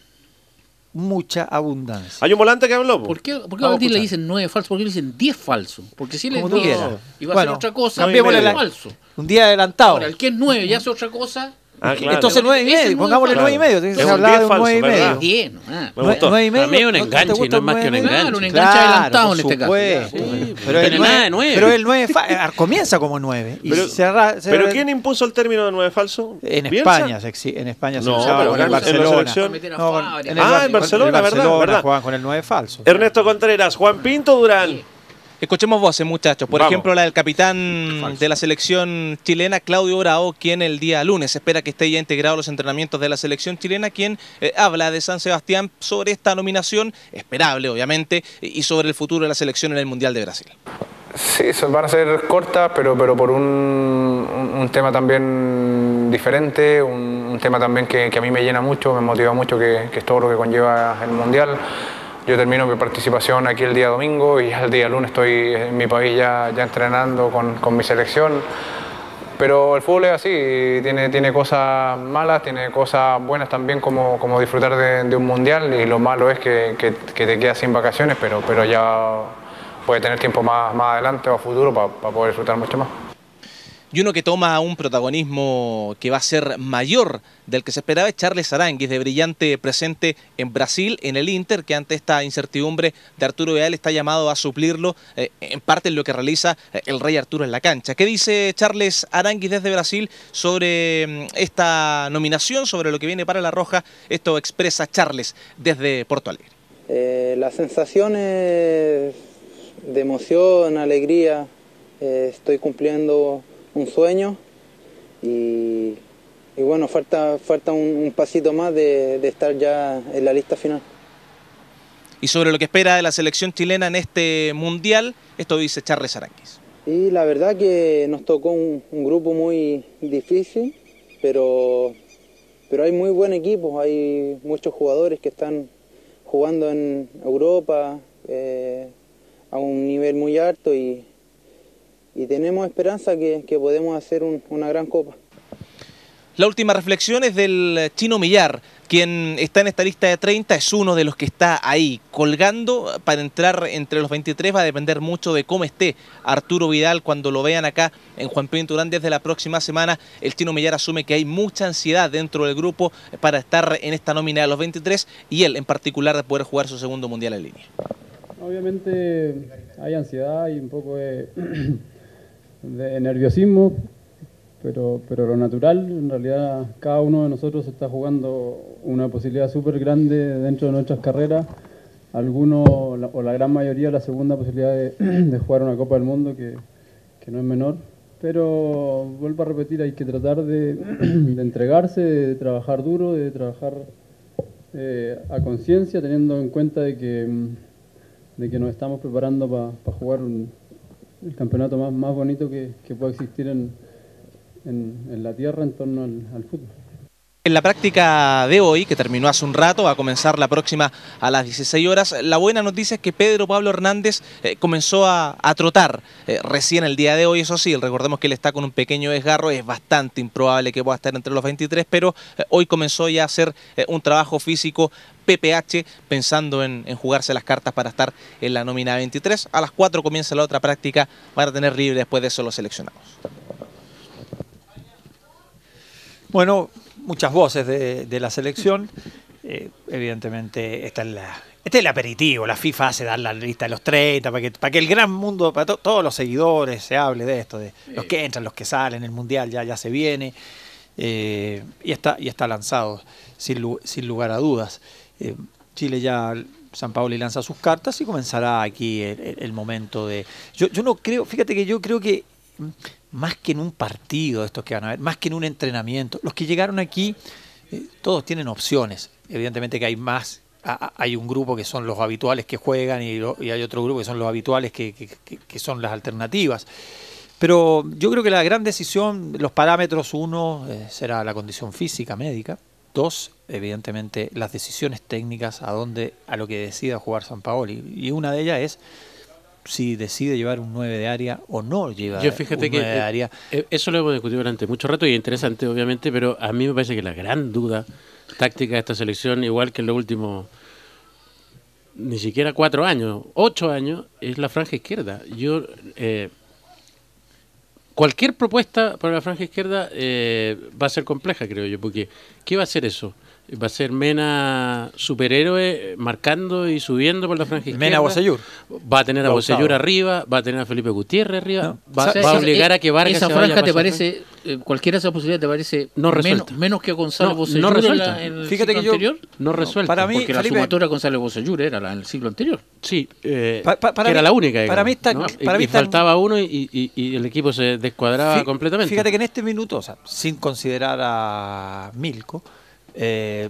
Speaker 5: mucha abundancia.
Speaker 1: Hay un volante que habló. po.
Speaker 4: ¿Por qué, por qué
Speaker 5: Vamos
Speaker 4: a
Speaker 5: a
Speaker 4: Valdivia le
Speaker 5: escuchar.
Speaker 4: dicen nueve falsos? ¿Por qué le dicen diez falsos? Porque si él es
Speaker 5: Como tú
Speaker 4: diez
Speaker 5: quieras.
Speaker 4: y va a
Speaker 5: Bueno,
Speaker 4: hacer otra cosa,
Speaker 5: cambiémosle
Speaker 4: es
Speaker 5: la-
Speaker 4: falso.
Speaker 5: Un día adelantado.
Speaker 4: Ahora, el que es nueve y hace otra cosa,
Speaker 1: Ah, claro.
Speaker 5: Entonces nueve y
Speaker 4: Ese
Speaker 5: medio,
Speaker 4: nueve
Speaker 5: pongámosle
Speaker 4: falso.
Speaker 5: nueve y medio.
Speaker 1: Es
Speaker 5: Se
Speaker 1: un
Speaker 5: hablaba
Speaker 1: diez
Speaker 5: de un
Speaker 1: falso,
Speaker 5: nueve y
Speaker 1: ¿verdad?
Speaker 5: medio.
Speaker 4: es diez. Ah.
Speaker 1: Me
Speaker 5: Nueve-
Speaker 1: gustó.
Speaker 5: nueve y medio.
Speaker 3: Para mí es un
Speaker 5: ¿no te
Speaker 3: enganche,
Speaker 5: gusta
Speaker 3: y no es más que un
Speaker 5: nueve y medio?
Speaker 3: enganche.
Speaker 4: Claro, un enganche adelantado
Speaker 5: por
Speaker 4: en este caso.
Speaker 5: supuesto.
Speaker 3: Sí,
Speaker 5: pero,
Speaker 3: no
Speaker 5: el
Speaker 3: tiene
Speaker 5: nueve,
Speaker 3: nada de nueve.
Speaker 5: pero el nueve fa- ah, comienza como nueve. Y
Speaker 1: Pero,
Speaker 5: se arra- se
Speaker 1: ¿pero
Speaker 5: arra-
Speaker 1: quién impuso el término de nueve falso?
Speaker 5: En
Speaker 1: ¿Bielsa?
Speaker 5: España, se exi- en España se
Speaker 1: No,
Speaker 5: usaba
Speaker 1: pero
Speaker 5: con el
Speaker 1: acá en la
Speaker 5: Barcelona.
Speaker 1: selección-
Speaker 4: Meter a
Speaker 5: No, con-
Speaker 4: Fabri.
Speaker 5: en
Speaker 1: Ah,
Speaker 5: Bar-
Speaker 1: en Barcelona,
Speaker 5: el
Speaker 1: verdad,
Speaker 5: Barcelona
Speaker 1: verdad.
Speaker 5: jugaban con el nueve falso.
Speaker 1: Ernesto Contreras, Juan Pinto Durán.
Speaker 6: Escuchemos voces, muchachos. Por
Speaker 1: Vamos.
Speaker 6: ejemplo, la del capitán de la selección chilena, Claudio Bravo, quien el día lunes espera que esté ya integrado a los entrenamientos de la selección chilena, quien eh, habla de San Sebastián sobre esta nominación, esperable obviamente, y sobre el futuro de la selección en el Mundial de Brasil.
Speaker 9: Sí, son- van a ser cortas, pero, pero por un, un- un tema también diferente, un, un tema también que, que a mí me llena mucho, me motiva mucho, que, que es todo lo que conlleva el Mundial. Yo termino mi participación aquí el día domingo y el día lunes estoy en mi país ya, ya entrenando con, con mi selección. Pero el fútbol es así, tiene, tiene cosas malas, tiene cosas buenas también, como, como disfrutar de, de un Mundial, y lo malo es que, que, que te quedas sin vacaciones, pero, pero ya puede tener tiempo más, más adelante o a futuro para poder disfrutar mucho más.
Speaker 6: Y uno que toma un protagonismo que va a ser mayor del que se esperaba es Charles Aránguiz, de brillante presente en Brasil, en el Inter, que ante esta incertidumbre de Arturo Vidal está llamado a suplirlo, eh, en parte en lo que realiza eh, el Rey Arturo en la cancha. ¿Qué dice Charles Aránguiz desde Brasil sobre mm, esta nominación, sobre lo que viene para La Roja? Esto expresa Charles desde Porto Alegre.
Speaker 10: Eh, las sensaciones de emoción, alegría, eh, estoy cumpliendo un sueño y, y bueno, falta, falta un, un pasito más de, de estar ya en la lista final.
Speaker 6: Y sobre lo que espera de la selección chilena en este Mundial, esto dice Charles Aránguiz.
Speaker 10: Y la verdad que nos tocó un, un grupo muy difícil, pero, pero hay muy buen equipo, hay muchos jugadores que están jugando en Europa eh, a un nivel muy alto y y tenemos esperanza que, que podemos hacer un, una gran copa.
Speaker 6: La última reflexión es del Chino Millar, quien está en esta lista de treinta, es uno de los que está ahí, colgando para entrar entre los veintitrés. Va a depender mucho de cómo esté Arturo Vidal cuando lo vean acá en Juan Pinturán desde la próxima semana. El Chino Millar asume que hay mucha ansiedad dentro del grupo para estar en esta nómina de los veintitrés y él en particular de poder jugar su segundo mundial en línea.
Speaker 11: Obviamente hay ansiedad y un poco de... de nerviosismo, pero, pero lo natural, en realidad cada uno de nosotros está jugando una posibilidad súper grande dentro de nuestras carreras, algunos o la gran mayoría la segunda posibilidad de, de jugar una Copa del Mundo que, que no es menor, pero vuelvo a repetir, hay que tratar de, de entregarse, de trabajar duro, de trabajar eh, a conciencia, teniendo en cuenta de que, de que nos estamos preparando para pa jugar un el campeonato más, más bonito que, que pueda existir en, en, en la tierra en torno al, al fútbol.
Speaker 6: En la práctica de hoy, que terminó hace un rato, va a comenzar la próxima a las dieciséis horas. La buena noticia es que Pedro Pablo Hernández eh, comenzó a, a trotar eh, recién el día de hoy. Eso sí, recordemos que él está con un pequeño desgarro, es bastante improbable que pueda estar entre los veintitrés, pero eh, hoy comenzó ya a hacer eh, un trabajo físico P P H, pensando en, en jugarse las cartas para estar en la nómina veintitrés. A las cuatro comienza la otra práctica, van a tener libre después de eso los seleccionados.
Speaker 5: Bueno, muchas voces de, de la selección. Eh, evidentemente, esta es la, este es el aperitivo. La FIFA hace dar la lista de los treinta para que, para que el gran mundo, para to, todos los seguidores, se hable de esto, de los que entran, los que salen, el Mundial ya, ya se viene. Eh, y, está, y está lanzado, sin, sin lugar a dudas. Eh, Chile ya, Sampaoli lanza sus cartas y comenzará aquí el, el, el momento de... Yo, yo no creo, fíjate que yo creo que más que en un partido estos que van a ver, más que en un entrenamiento, los que llegaron aquí, eh, todos tienen opciones. Evidentemente que hay más, a, hay un grupo que son los habituales que juegan y, lo, y hay otro grupo que son los habituales que, que, que, que son las alternativas. Pero yo creo que la gran decisión, los parámetros, uno, eh, será la condición física, médica. Dos, evidentemente, las decisiones técnicas a dónde, a lo que decida jugar Sampaoli. Y una de ellas es si decide llevar un nueve de área o no lleva
Speaker 3: Yo fíjate
Speaker 5: un
Speaker 3: que
Speaker 5: nueve de área.
Speaker 3: Eh, eso lo hemos discutido durante mucho rato y es interesante, obviamente, pero a mí me parece que la gran duda táctica de esta selección, igual que en los últimos ni siquiera cuatro años, ocho años, es la franja izquierda. Yo... Eh, Cualquier propuesta para la franja izquierda eh, va a ser compleja, creo yo, porque ¿qué va a ser eso? ¿Va a ser Mena superhéroe marcando y subiendo por la franja izquierda?
Speaker 5: Mena Bocellur.
Speaker 3: Va a tener a Bocellur arriba, va a tener a Felipe Gutiérrez arriba, no. va,
Speaker 4: o sea,
Speaker 3: va a
Speaker 4: esa,
Speaker 3: obligar a que Vargas
Speaker 4: esa
Speaker 3: se
Speaker 4: franja
Speaker 3: vaya
Speaker 4: te parece, eh, cualquiera de esas posibilidades te parece
Speaker 3: no
Speaker 4: menos, menos que Gonzalo
Speaker 3: no,
Speaker 4: Bocellur
Speaker 3: no resuelta.
Speaker 4: en el
Speaker 5: Fíjate
Speaker 4: ciclo
Speaker 5: que yo,
Speaker 4: anterior.
Speaker 3: No resuelta.
Speaker 5: Para mí,
Speaker 4: porque
Speaker 5: Felipe,
Speaker 4: la sumatoria Gonzalo Bocellur era la, en el siglo anterior.
Speaker 3: Sí, eh,
Speaker 5: pa, pa, para
Speaker 3: que
Speaker 5: mí,
Speaker 3: era la única.
Speaker 5: Para
Speaker 3: digamos,
Speaker 5: mí está,
Speaker 3: ¿no?
Speaker 5: para
Speaker 3: y,
Speaker 5: mí
Speaker 3: y
Speaker 5: está,
Speaker 3: faltaba uno y, y, y el equipo se descuadraba
Speaker 5: fí,
Speaker 3: completamente.
Speaker 5: Fíjate que en este minuto, o sea, sin considerar a Milko, eh,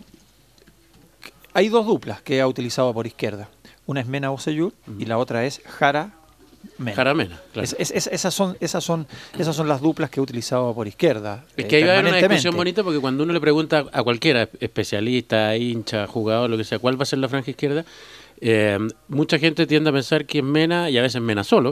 Speaker 5: hay dos duplas que ha utilizado por izquierda. Una es Mena Bocellur uh-huh. y la otra es Jara Mena.
Speaker 3: Jara Mena, claro.
Speaker 5: Es, es, es, esas, son, esas, son, esas son las duplas que he utilizado por izquierda.
Speaker 3: Es
Speaker 5: eh,
Speaker 3: que ahí va a haber una discusión bonita porque cuando uno le pregunta a cualquiera, especialista, hincha, jugador, lo que sea, cuál va a ser la franja izquierda, eh, mucha gente tiende a pensar que es Mena y a veces Mena solo.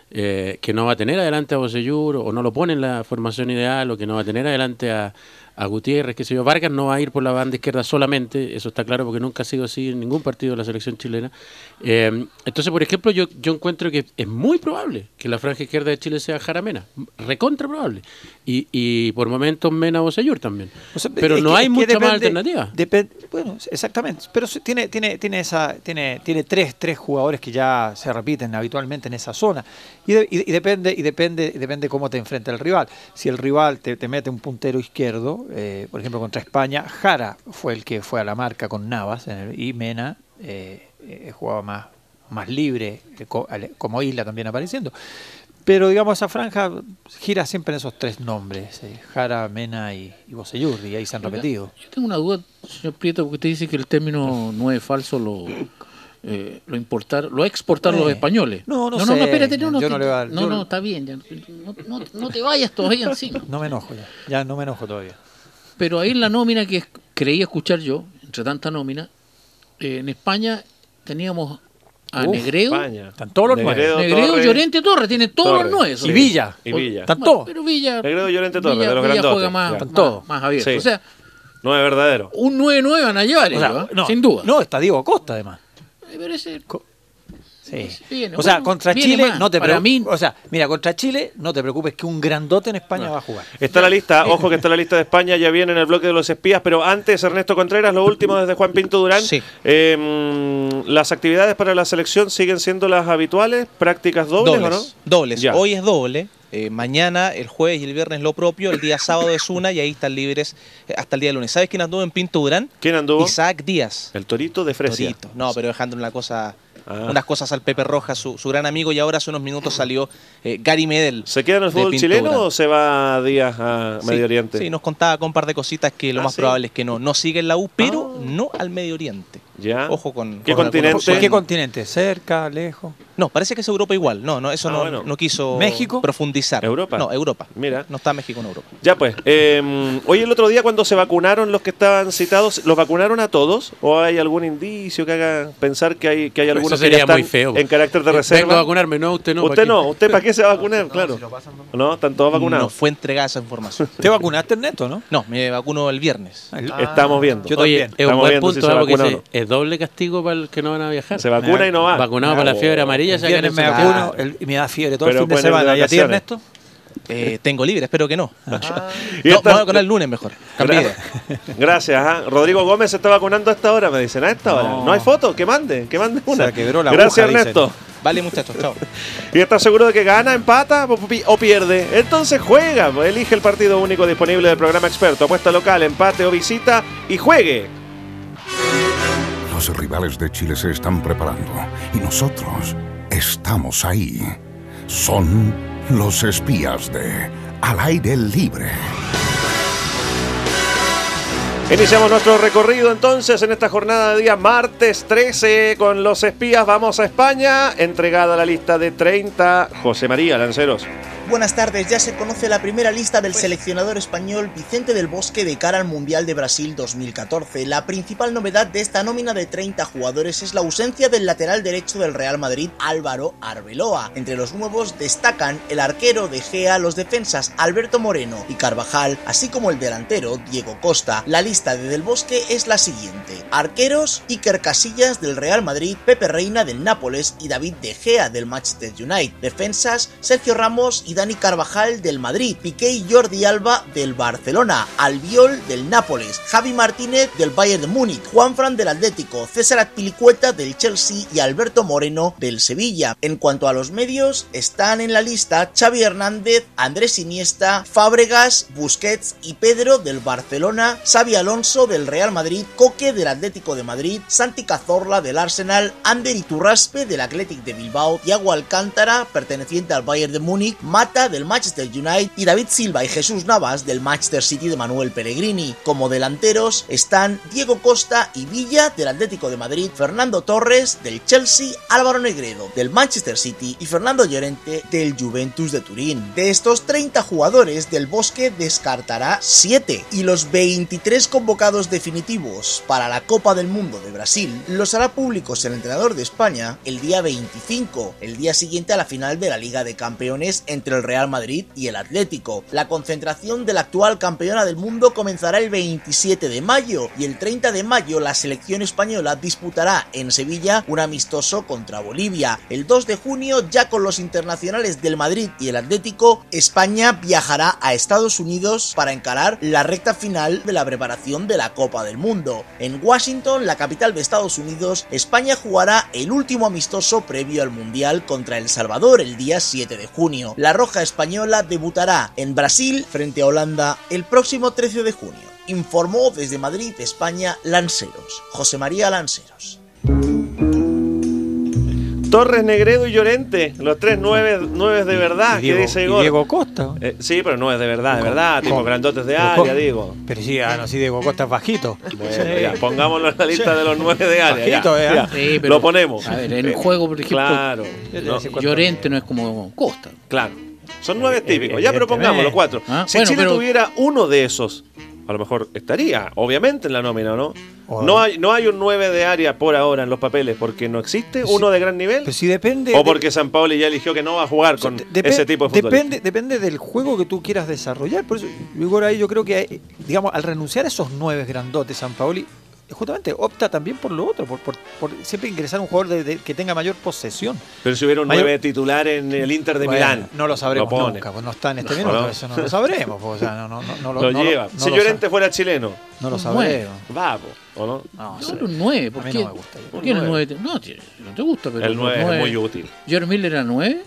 Speaker 3: eh, que no va a tener adelante a Bocellur, o no lo pone en la formación ideal, o que no va a tener adelante a, a Gutiérrez, qué sé yo. Vargas no va a ir por la banda izquierda solamente, eso está claro, porque nunca ha sido así en ningún partido de la selección chilena. Eh, entonces, por ejemplo, yo, yo encuentro que es muy probable que la franja izquierda de Chile sea Jara Mena, recontra probable, y, y por momentos Mena Bocellur también.
Speaker 5: O sea,
Speaker 3: pero no
Speaker 5: que,
Speaker 3: hay mucha
Speaker 5: depende,
Speaker 3: más alternativa.
Speaker 5: Depende, bueno, exactamente, pero tiene, tiene, tiene, esa, tiene, tiene tres, tres jugadores que ya se repiten habitualmente en esa zona, y, de, y, y depende y depende y depende cómo te enfrenta el rival. Si el rival te, te mete un puntero izquierdo, eh, por ejemplo contra España, Jara fue el que fue a la marca con Navas en el, y Mena eh, eh, jugaba más, más libre, eh, co, como Isla también apareciendo. Pero digamos, esa franja gira siempre en esos tres nombres, eh, Jara, Mena y, y Bocellur, y ahí se han repetido.
Speaker 4: Yo tengo una duda, señor Prieto, porque usted dice que el término nueve falso lo... Eh, lo importar, lo exportaron eh, los españoles.
Speaker 5: No, no,
Speaker 4: no,
Speaker 5: sé.
Speaker 4: no, no, espérate, no, no,
Speaker 5: yo no, le va,
Speaker 4: no,
Speaker 5: yo...
Speaker 4: no, está bien, ya, no, no, no te vayas todavía encima.
Speaker 5: No me enojo ya, ya no me enojo todavía.
Speaker 4: Pero ahí en la nómina que creí escuchar yo, entre tanta nómina, eh, en España teníamos a Uf, Negreo,
Speaker 5: España. Están todos los nueve.
Speaker 4: Negreo, Llorente, Torres, tienen todos Torres. los nueve.
Speaker 5: Y Villa,
Speaker 1: y Villa.
Speaker 5: Están todos.
Speaker 4: Pero Villa,
Speaker 1: Negreo, Llorente, Torres,
Speaker 4: Villa,
Speaker 1: de los
Speaker 4: Villa
Speaker 1: grandotes.
Speaker 4: juega más,
Speaker 5: Están
Speaker 4: más,
Speaker 5: todos.
Speaker 4: más abierto.
Speaker 1: Sí.
Speaker 4: O sea,
Speaker 1: nueve verdadero.
Speaker 4: Un nueve nueve van a llevar, o sea, ellos, no, sin duda.
Speaker 5: No, está Diego Costa además.
Speaker 4: Pero ese...
Speaker 5: Sí.
Speaker 4: Viene,
Speaker 5: o sea,
Speaker 4: bueno,
Speaker 5: contra Chile
Speaker 4: más.
Speaker 5: no te
Speaker 4: preocupes.
Speaker 5: Mí... O sea, mira, contra Chile no te preocupes que un grandote en España no. va a jugar.
Speaker 1: Está la lista, ojo que está la lista de España, ya viene en el bloque de los espías, pero antes, Ernesto Contreras, lo último desde Juan Pinto Durán.
Speaker 6: Sí.
Speaker 1: Eh, las actividades para la selección siguen siendo las habituales, prácticas dobles,
Speaker 6: dobles,
Speaker 1: ¿o no?
Speaker 6: Dobles.
Speaker 1: Ya.
Speaker 6: Hoy es doble. Eh, mañana, el jueves y el viernes lo propio, el día sábado es una y ahí están libres eh, hasta el día lunes. ¿Sabes quién anduvo en Pinto Durán?
Speaker 1: ¿Quién anduvo?
Speaker 6: Isaac Díaz.
Speaker 1: El Torito de Fresia.
Speaker 6: Torito. No, pero dejando una cosa,
Speaker 1: ah.
Speaker 6: unas cosas al Pepe Rojas, su, su gran amigo, y ahora hace unos minutos salió eh, Gary Medel.
Speaker 1: ¿Se queda en el fútbol chileno o se va Díaz a Medio
Speaker 6: sí,
Speaker 1: Oriente?
Speaker 6: Sí, nos contaba con un par de cositas que lo
Speaker 1: ¿Ah,
Speaker 6: más
Speaker 1: sí?
Speaker 6: probable es que no, no siga en la U, pero ah. no al Medio Oriente.
Speaker 1: Ya.
Speaker 6: Ojo con...
Speaker 1: ¿Qué
Speaker 6: con
Speaker 1: continente?
Speaker 5: ¿Por qué continente? ¿Cerca, lejos?
Speaker 6: No, parece que es Europa igual. No, no, eso
Speaker 1: ah,
Speaker 6: no,
Speaker 1: bueno.
Speaker 6: no quiso
Speaker 5: ¿México?
Speaker 6: profundizar.
Speaker 1: ¿Europa?
Speaker 6: No, Europa.
Speaker 1: Mira.
Speaker 6: No está México en Europa.
Speaker 1: Ya pues. Eh, hoy el otro día cuando se vacunaron los que estaban citados, ¿los vacunaron a todos? ¿O hay algún indicio que haga pensar que hay, que hay algunos que ya están
Speaker 3: muy feo.
Speaker 1: en carácter de reserva?
Speaker 3: Vengo a vacunarme, no, usted no.
Speaker 1: Usted no, ¿usted para qué se va a vacunar? Claro. ¿No? ¿Están todos vacunados?
Speaker 6: No fue entregada esa información.
Speaker 5: ¿Te vacunaste, Ernesto, no?
Speaker 6: No, me vacuno el viernes.
Speaker 1: Ah, Estamos viendo.
Speaker 5: Yo
Speaker 3: Oye,
Speaker 5: también.
Speaker 3: es un
Speaker 1: Estamos
Speaker 3: buen
Speaker 1: viendo
Speaker 3: punto,
Speaker 1: si se
Speaker 3: porque
Speaker 1: vacuna o
Speaker 3: se-
Speaker 1: no.
Speaker 3: es doble castigo para el que no van a viajar.
Speaker 1: Se vacuna y no va.
Speaker 3: Vacunado para la fiebre amarilla,
Speaker 5: El
Speaker 3: se hagan
Speaker 5: viernes me
Speaker 3: eso.
Speaker 5: vacuno el- y me da fiebre todo
Speaker 1: Pero
Speaker 5: el fin de
Speaker 1: pueden ir de
Speaker 5: semana. ¿Y a ti,
Speaker 1: vacaciones.
Speaker 5: Ernesto?
Speaker 6: Eh, tengo libre, espero que no.
Speaker 1: Y
Speaker 6: No,
Speaker 1: esta-
Speaker 6: vamos con el lunes mejor. Cambié idea.
Speaker 1: Gracias. Ajá. Rodrigo Gómez se está vacunando a esta hora, me dicen. ¿A esta hora?
Speaker 5: No.
Speaker 1: No hay foto, que mande, que mande una.
Speaker 5: Se quebró la
Speaker 1: Gracias,
Speaker 5: aguja,
Speaker 1: Ernesto.
Speaker 5: dicen.
Speaker 6: Vale, muchachos, chao.
Speaker 1: ¿Y estás seguro de que gana, empata o pi- o pierde? Entonces juega. Elige el partido único disponible del programa Experto. Apuesta local, empate o visita y juegue.
Speaker 8: Los rivales de Chile se están preparando y nosotros estamos ahí. Son los espías de Al Aire Libre.
Speaker 1: Iniciamos nuestro recorrido entonces en esta jornada de día martes trece con los espías. Vamos a España. Entregada la lista de treinta. José María Lanceros.
Speaker 12: Buenas tardes, ya se conoce la primera lista del seleccionador español Vicente del Bosque de cara al Mundial de Brasil dos mil catorce. La principal novedad de esta nómina de treinta jugadores es la ausencia del lateral derecho del Real Madrid, Álvaro Arbeloa. Entre los nuevos destacan el arquero De Gea, los defensas Alberto Moreno y Carvajal, así como el delantero Diego Costa. La lista de Del Bosque es la siguiente: arqueros, Iker Casillas del Real Madrid, Pepe Reina del Nápoles y David De Gea del Manchester United. Defensas, Sergio Ramos y Dani Carvajal del Madrid, Piqué y Jordi Alba del Barcelona, Albiol del Nápoles, Javi Martínez del Bayern de Múnich, Juanfran del Atlético, César Azpilicueta del Chelsea y Alberto Moreno del Sevilla. En cuanto a los medios, están en la lista Xavi Hernández, Andrés Iniesta, Fábregas, Busquets y Pedro del Barcelona, Xavi Alonso del Real Madrid, Coque del Atlético de Madrid, Santi Cazorla del Arsenal, Ander Iturraspe del Athletic de Bilbao, Thiago Alcántara perteneciente al Bayern de Múnich, Mata Morata del Manchester United y David Silva y Jesús Navas del Manchester City de Manuel Pellegrini. Como delanteros están Diego Costa y Villa del Atlético de Madrid, Fernando Torres del Chelsea, Álvaro Negredo del Manchester City y Fernando Llorente del Juventus de Turín. De estos treinta jugadores, Del Bosque descartará siete y los veintitrés convocados definitivos para la Copa del Mundo de Brasil los hará públicos el entrenador de España el día veinticinco, el día siguiente a la final de la Liga de Campeones entre el Real Madrid y el Atlético. La concentración de la actual campeona del mundo comenzará el veintisiete de mayo y el treinta de mayo la selección española disputará en Sevilla un amistoso contra Bolivia. El dos de junio, ya con los internacionales del Madrid y el Atlético, España viajará a Estados Unidos para encarar la recta final de la preparación de la Copa del Mundo. En Washington, la capital de Estados Unidos, España jugará el último amistoso previo al Mundial contra El Salvador el día siete de junio. La Roja española debutará en Brasil frente a Holanda el próximo trece de junio. Informó desde Madrid, España, Lanceros. José María Lanceros.
Speaker 1: Torres, Negredo y Llorente, los tres nueve, nueve de verdad,
Speaker 5: y Diego,
Speaker 1: que dice
Speaker 5: y
Speaker 1: Igor.
Speaker 5: Diego Costa.
Speaker 1: Eh, sí, pero no es de verdad, de
Speaker 5: ¿Cómo?
Speaker 1: verdad, tipo
Speaker 5: ¿Cómo?
Speaker 1: grandotes de
Speaker 5: Pero
Speaker 1: área,
Speaker 5: ¿cómo?
Speaker 1: digo.
Speaker 5: Pero sí, ah, no, sí, Diego Costa es bajito.
Speaker 1: Bueno,
Speaker 5: Sí.
Speaker 1: ya, pongámoslo en la lista de los nueve de área.
Speaker 5: Bajito,
Speaker 1: ya,
Speaker 5: ¿eh?
Speaker 1: ya.
Speaker 4: Sí, pero-
Speaker 1: Lo ponemos.
Speaker 4: A ver, en el juego, por ejemplo,
Speaker 1: Claro.
Speaker 5: No,
Speaker 1: no,
Speaker 4: Llorente no es como Costa.
Speaker 1: claro. Son nueve típicos. Ya, pero pongámoslo, cuatro.
Speaker 4: Ah,
Speaker 1: Si
Speaker 4: bueno,
Speaker 1: Chile
Speaker 4: pero-
Speaker 1: tuviera uno de esos, a lo mejor estaría, obviamente, en la nómina, ¿no?
Speaker 5: O-
Speaker 1: No hay, no hay un nueve de área por ahora en los papeles, porque no existe
Speaker 5: Sí.
Speaker 1: uno de gran nivel.
Speaker 5: Pero si depende.
Speaker 1: O porque San Paoli ya eligió que no va a jugar con
Speaker 5: Depe-
Speaker 1: ese tipo de fútbol.
Speaker 5: depende, depende del juego que tú quieras desarrollar. Por eso, Igor, ahí yo creo que, eh, digamos, al renunciar a esos nueve grandotes, San Paoli justamente opta también por lo otro, por, por, por siempre ingresar un jugador de, de- que tenga mayor posesión.
Speaker 1: Pero si hubiera un
Speaker 5: Mayor-
Speaker 1: nueve titular en el Inter de
Speaker 5: Bueno,
Speaker 1: Milán.
Speaker 5: no lo sabremos
Speaker 1: pone.
Speaker 5: nunca, pues no está en este
Speaker 1: No,
Speaker 5: minuto,
Speaker 1: no.
Speaker 5: eso no lo sabremos. Pues, o sea, no, no, no, no
Speaker 1: Lo
Speaker 5: no
Speaker 1: lleva.
Speaker 5: no
Speaker 1: si
Speaker 5: lo
Speaker 1: Llorente
Speaker 5: sa-
Speaker 1: fuera chileno,
Speaker 5: no lo
Speaker 4: Un
Speaker 5: sabremos.
Speaker 1: va, po, ¿o no?
Speaker 5: No,
Speaker 4: Yo
Speaker 5: sé.
Speaker 4: un nueve, ¿por
Speaker 5: A mí
Speaker 4: qué?
Speaker 5: no me gusta.
Speaker 4: ¿Por qué el
Speaker 1: Un
Speaker 4: nueve? te- No, tío, no te gusta, pero
Speaker 1: El
Speaker 4: los
Speaker 1: nueve es
Speaker 4: nueve-
Speaker 1: muy útil.
Speaker 4: George Miller era nueve.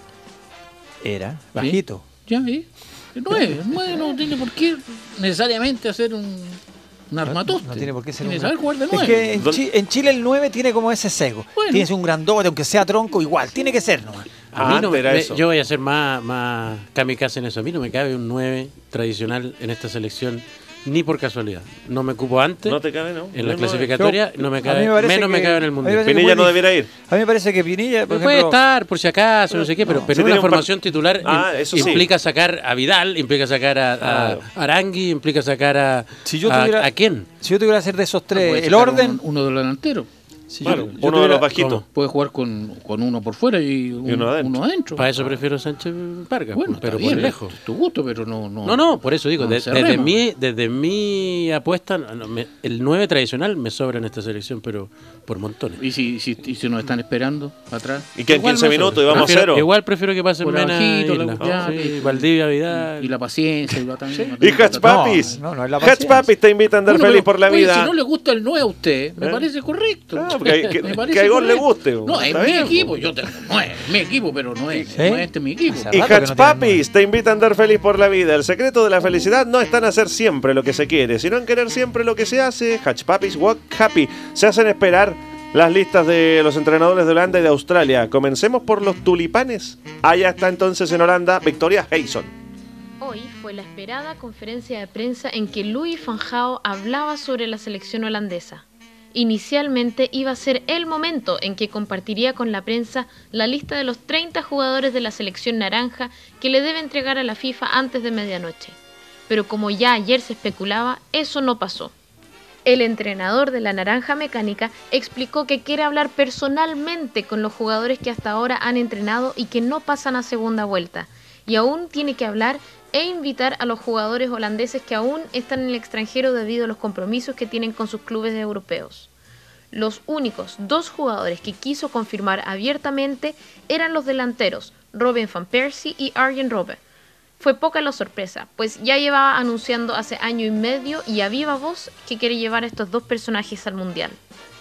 Speaker 5: Era bajito.
Speaker 4: Ya, ¿eh? El nueve, el nueve no tiene por qué necesariamente hacer un, un armatoste.
Speaker 5: No tiene por qué ser
Speaker 4: Tiene
Speaker 5: un
Speaker 4: que saber jugar de
Speaker 5: Es
Speaker 4: nueve.
Speaker 5: que en,
Speaker 1: ¿Dónde-
Speaker 5: Chi- en Chile el nueve tiene como ese sesgo.
Speaker 4: Bueno.
Speaker 5: Tiene que ser un grandote, aunque sea tronco, igual. Tiene que ser nomás.
Speaker 3: A mí no
Speaker 1: Antes
Speaker 3: me-
Speaker 1: era
Speaker 3: me-
Speaker 1: eso.
Speaker 3: yo voy a ser más, más kamikaze en eso. A mí no me cabe un nueve tradicional en esta selección, ni por casualidad. No me cupo antes.
Speaker 1: No te cabe, ¿no?
Speaker 3: En la
Speaker 1: No,
Speaker 3: clasificatoria
Speaker 5: Yo-
Speaker 3: no me
Speaker 5: a mí
Speaker 3: cabe,
Speaker 5: me parece
Speaker 3: menos me
Speaker 5: que-
Speaker 3: cabe en el
Speaker 5: a mí me
Speaker 3: mundial.
Speaker 5: parece que
Speaker 1: Pinilla no
Speaker 5: muy
Speaker 1: debiera ir.
Speaker 5: A mí me parece que Pinilla, por
Speaker 3: Pero puede
Speaker 5: ejemplo,
Speaker 3: estar, por si acaso, no sé qué, pero,
Speaker 5: no,
Speaker 3: pero
Speaker 1: si
Speaker 3: una
Speaker 1: tiene un par-
Speaker 3: formación titular
Speaker 1: Ah,
Speaker 3: im-
Speaker 1: eso sí.
Speaker 3: implica sacar a Vidal, implica sacar a, a
Speaker 1: Claro.
Speaker 3: Arangui, implica sacar a.
Speaker 5: Si yo
Speaker 3: a-
Speaker 5: tuviera-
Speaker 3: ¿A quién?
Speaker 5: si yo tuviera que hacer de esos
Speaker 4: No
Speaker 5: tres
Speaker 4: puede
Speaker 5: el
Speaker 4: sacar
Speaker 5: orden,
Speaker 4: un- uno de los delanteros.
Speaker 5: si
Speaker 1: Claro,
Speaker 5: yo- yo
Speaker 1: uno de
Speaker 5: tuviera-
Speaker 1: los bajitos.
Speaker 3: ¿Cómo?
Speaker 4: Puede jugar con, con uno por fuera y, un-
Speaker 1: Y uno adentro.
Speaker 4: uno adentro.
Speaker 3: Para eso prefiero Sánchez Vargas,
Speaker 4: Bueno,
Speaker 3: pero
Speaker 4: está bien,
Speaker 3: por lejos.
Speaker 4: es tu gusto, pero no. No,
Speaker 3: No, no, por eso digo,
Speaker 4: no
Speaker 3: de-
Speaker 4: cerremos.
Speaker 3: desde, mi, desde mi apuesta, no, me- el nueve tradicional me sobra en esta selección, pero por montones.
Speaker 4: Y si, si, y si nos están esperando atrás.
Speaker 1: Y que en
Speaker 3: Igual
Speaker 1: quince
Speaker 3: me
Speaker 1: minutos
Speaker 3: sobra.
Speaker 1: íbamos a
Speaker 3: Prefiero-
Speaker 1: cero.
Speaker 3: Igual prefiero que pasen
Speaker 4: Por
Speaker 3: Mena
Speaker 4: abajito,
Speaker 3: y
Speaker 4: la-
Speaker 3: Isla.
Speaker 4: ya,
Speaker 3: Sí,
Speaker 4: que-
Speaker 3: Valdivia, Vidal.
Speaker 4: Y la paciencia. Y la, también,
Speaker 1: Y Hatch Papis.
Speaker 5: No, no, no es la
Speaker 1: Hatch
Speaker 5: paciencia.
Speaker 1: Papis te invita a andar
Speaker 4: Bueno,
Speaker 1: feliz
Speaker 4: pero,
Speaker 1: por la
Speaker 4: oye,
Speaker 1: vida.
Speaker 4: Si no le gusta el nueve a usted, me
Speaker 1: ¿Eh?
Speaker 4: parece correcto.
Speaker 1: Claro, porque hay- que-
Speaker 4: Me
Speaker 1: que
Speaker 4: parece
Speaker 1: a Igor le
Speaker 4: correcto.
Speaker 1: guste,
Speaker 4: No, es
Speaker 1: está
Speaker 4: mi
Speaker 1: bien,
Speaker 4: equipo.
Speaker 1: po.
Speaker 4: Yo tengo nueve, es mi equipo, pero no es,
Speaker 5: ¿Sí?
Speaker 4: no es este mi equipo.
Speaker 5: Hace
Speaker 1: Y
Speaker 5: rato que
Speaker 1: Hatch
Speaker 5: no tienen
Speaker 1: Papis te invita a andar feliz por la vida. El secreto de la felicidad no está en hacer siempre lo que se quiere, sino en querer siempre lo que se hace. Hatch Papis Walk Happy. Se hacen esperar las listas de los entrenadores de Holanda y de Australia. Comencemos por los tulipanes. Allá está entonces en Holanda Victoria Hayson.
Speaker 13: Hoy fue la esperada conferencia de prensa en que Louis van Gaal hablaba sobre la selección holandesa. Inicialmente iba a ser el momento en que compartiría con la prensa la lista de los treinta jugadores de la selección naranja que le debe entregar a la FIFA antes de medianoche. Pero como ya ayer se especulaba, eso no pasó. El entrenador de la Naranja Mecánica explicó que quiere hablar personalmente con los jugadores que hasta ahora han entrenado y que no pasan a segunda vuelta, y aún tiene que hablar e invitar a los jugadores holandeses que aún están en el extranjero debido a los compromisos que tienen con sus clubes europeos. Los únicos dos jugadores que quiso confirmar abiertamente eran los delanteros Robin van Persie y Arjen Robben. Fue poca la sorpresa, pues ya llevaba anunciando hace año y medio y a viva voz que quiere llevar a estos dos personajes al Mundial.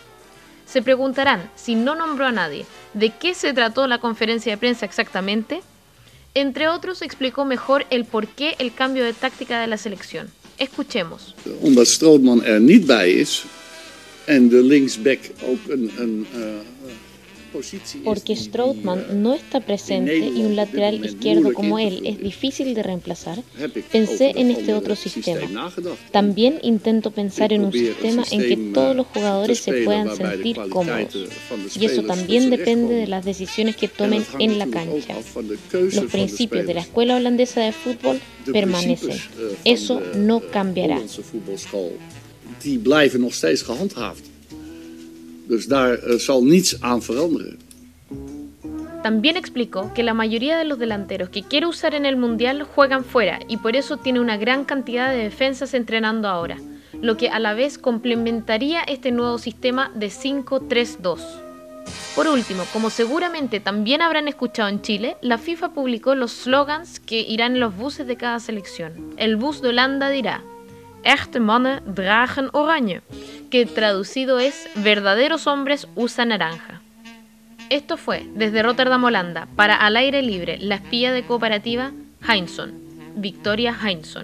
Speaker 13: Se preguntarán, si no nombró a nadie, ¿de qué se trató la conferencia de prensa exactamente? Entre otros, explicó mejor el por qué el cambio de táctica de la selección. Escuchemos.
Speaker 14: Omdat Strootman er niet bij is en de linksback ook een, een uh,
Speaker 13: porque Strootman no está presente y un lateral izquierdo como él es difícil de reemplazar, pensé en este otro sistema. También intento pensar en un sistema en que todos los jugadores se puedan sentir cómodos, y eso también depende de las decisiones que tomen en la cancha. Los principios de la escuela holandesa de fútbol permanecen. Eso no cambiará.
Speaker 14: Die blijven nog steeds gehandhaafd. Dus daar uh, zal niets aan veranderen.
Speaker 13: También explicó que la mayoría de los delanteros que quiere usar en el Mundial juegan fuera y por eso tiene una gran cantidad de defensas entrenando ahora, lo que a la vez complementaría este nuevo sistema de cinco tres dos. Por último, como seguramente también habrán escuchado en Chile, la FIFA publicó los slogans que irán en los buses de cada selección. El bus de Holanda dirá: Echte mannen dragen oranje, que traducido es verdaderos hombres usan naranja. Esto fue desde Rotterdam, Holanda, para Al Aire Libre, la espía de Cooperativa, Heinsohn, Victoria Heinsohn.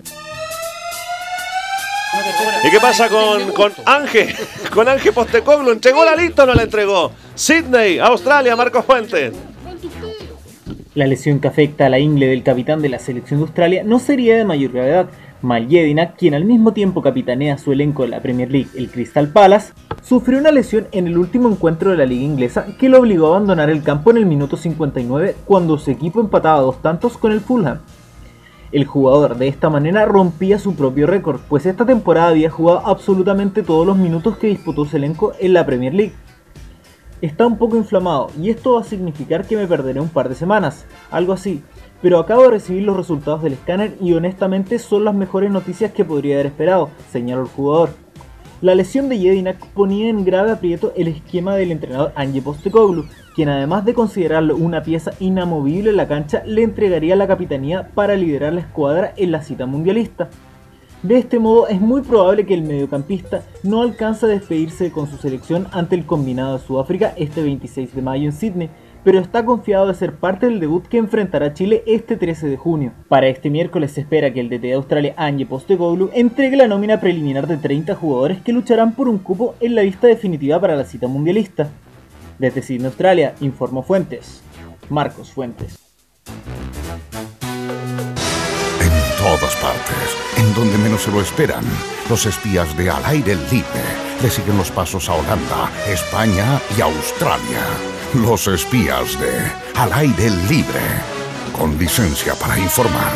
Speaker 1: ¿Y qué pasa con, con Ángel? Con Ángel Postecoglou, ¿entregó la lista o no la entregó? Sydney, Australia, Marcos Fuentes.
Speaker 15: La lesión que afecta a la ingle del capitán de la selección de Australia no sería de mayor gravedad. Mal Jedinak, quien al mismo tiempo capitanea su elenco de la Premier League, el Crystal Palace, sufrió una lesión en el último encuentro de la liga inglesa que lo obligó a abandonar el campo en el minuto cincuenta y nueve cuando su equipo empataba dos tantos con el Fulham. El jugador de esta manera rompía su propio récord, pues esta temporada había jugado absolutamente todos los minutos que disputó su elenco en la Premier League. Está un poco inflamado y esto va a significar que me perderé un par de semanas, algo así. Pero acabo de recibir los resultados del escáner y honestamente son las mejores noticias que podría haber esperado, señaló el jugador. La lesión de Jedinak ponía en grave aprieto el esquema del entrenador Ange Postecoglou, quien además de considerarlo una pieza inamovible en la cancha, le entregaría la capitanía para liderar la escuadra en la cita mundialista. De este modo es muy probable que el mediocampista no alcance a despedirse con su selección ante el combinado de Sudáfrica este veintiséis de mayo en Sydney, pero está confiado de ser parte del debut que enfrentará Chile este trece de junio. Para este miércoles se espera que el D T de Australia, Ange Postecoglou, entregue la nómina preliminar de treinta jugadores que lucharán por un cupo en la lista definitiva para la cita mundialista. Desde Sydney, Australia, informó Fuentes. Marcos Fuentes.
Speaker 8: En todas partes, en donde menos se lo esperan, los espías de Al Aire Libre le siguen los pasos a Holanda, España y Australia. Los espías de Al Aire Libre, con licencia para informar.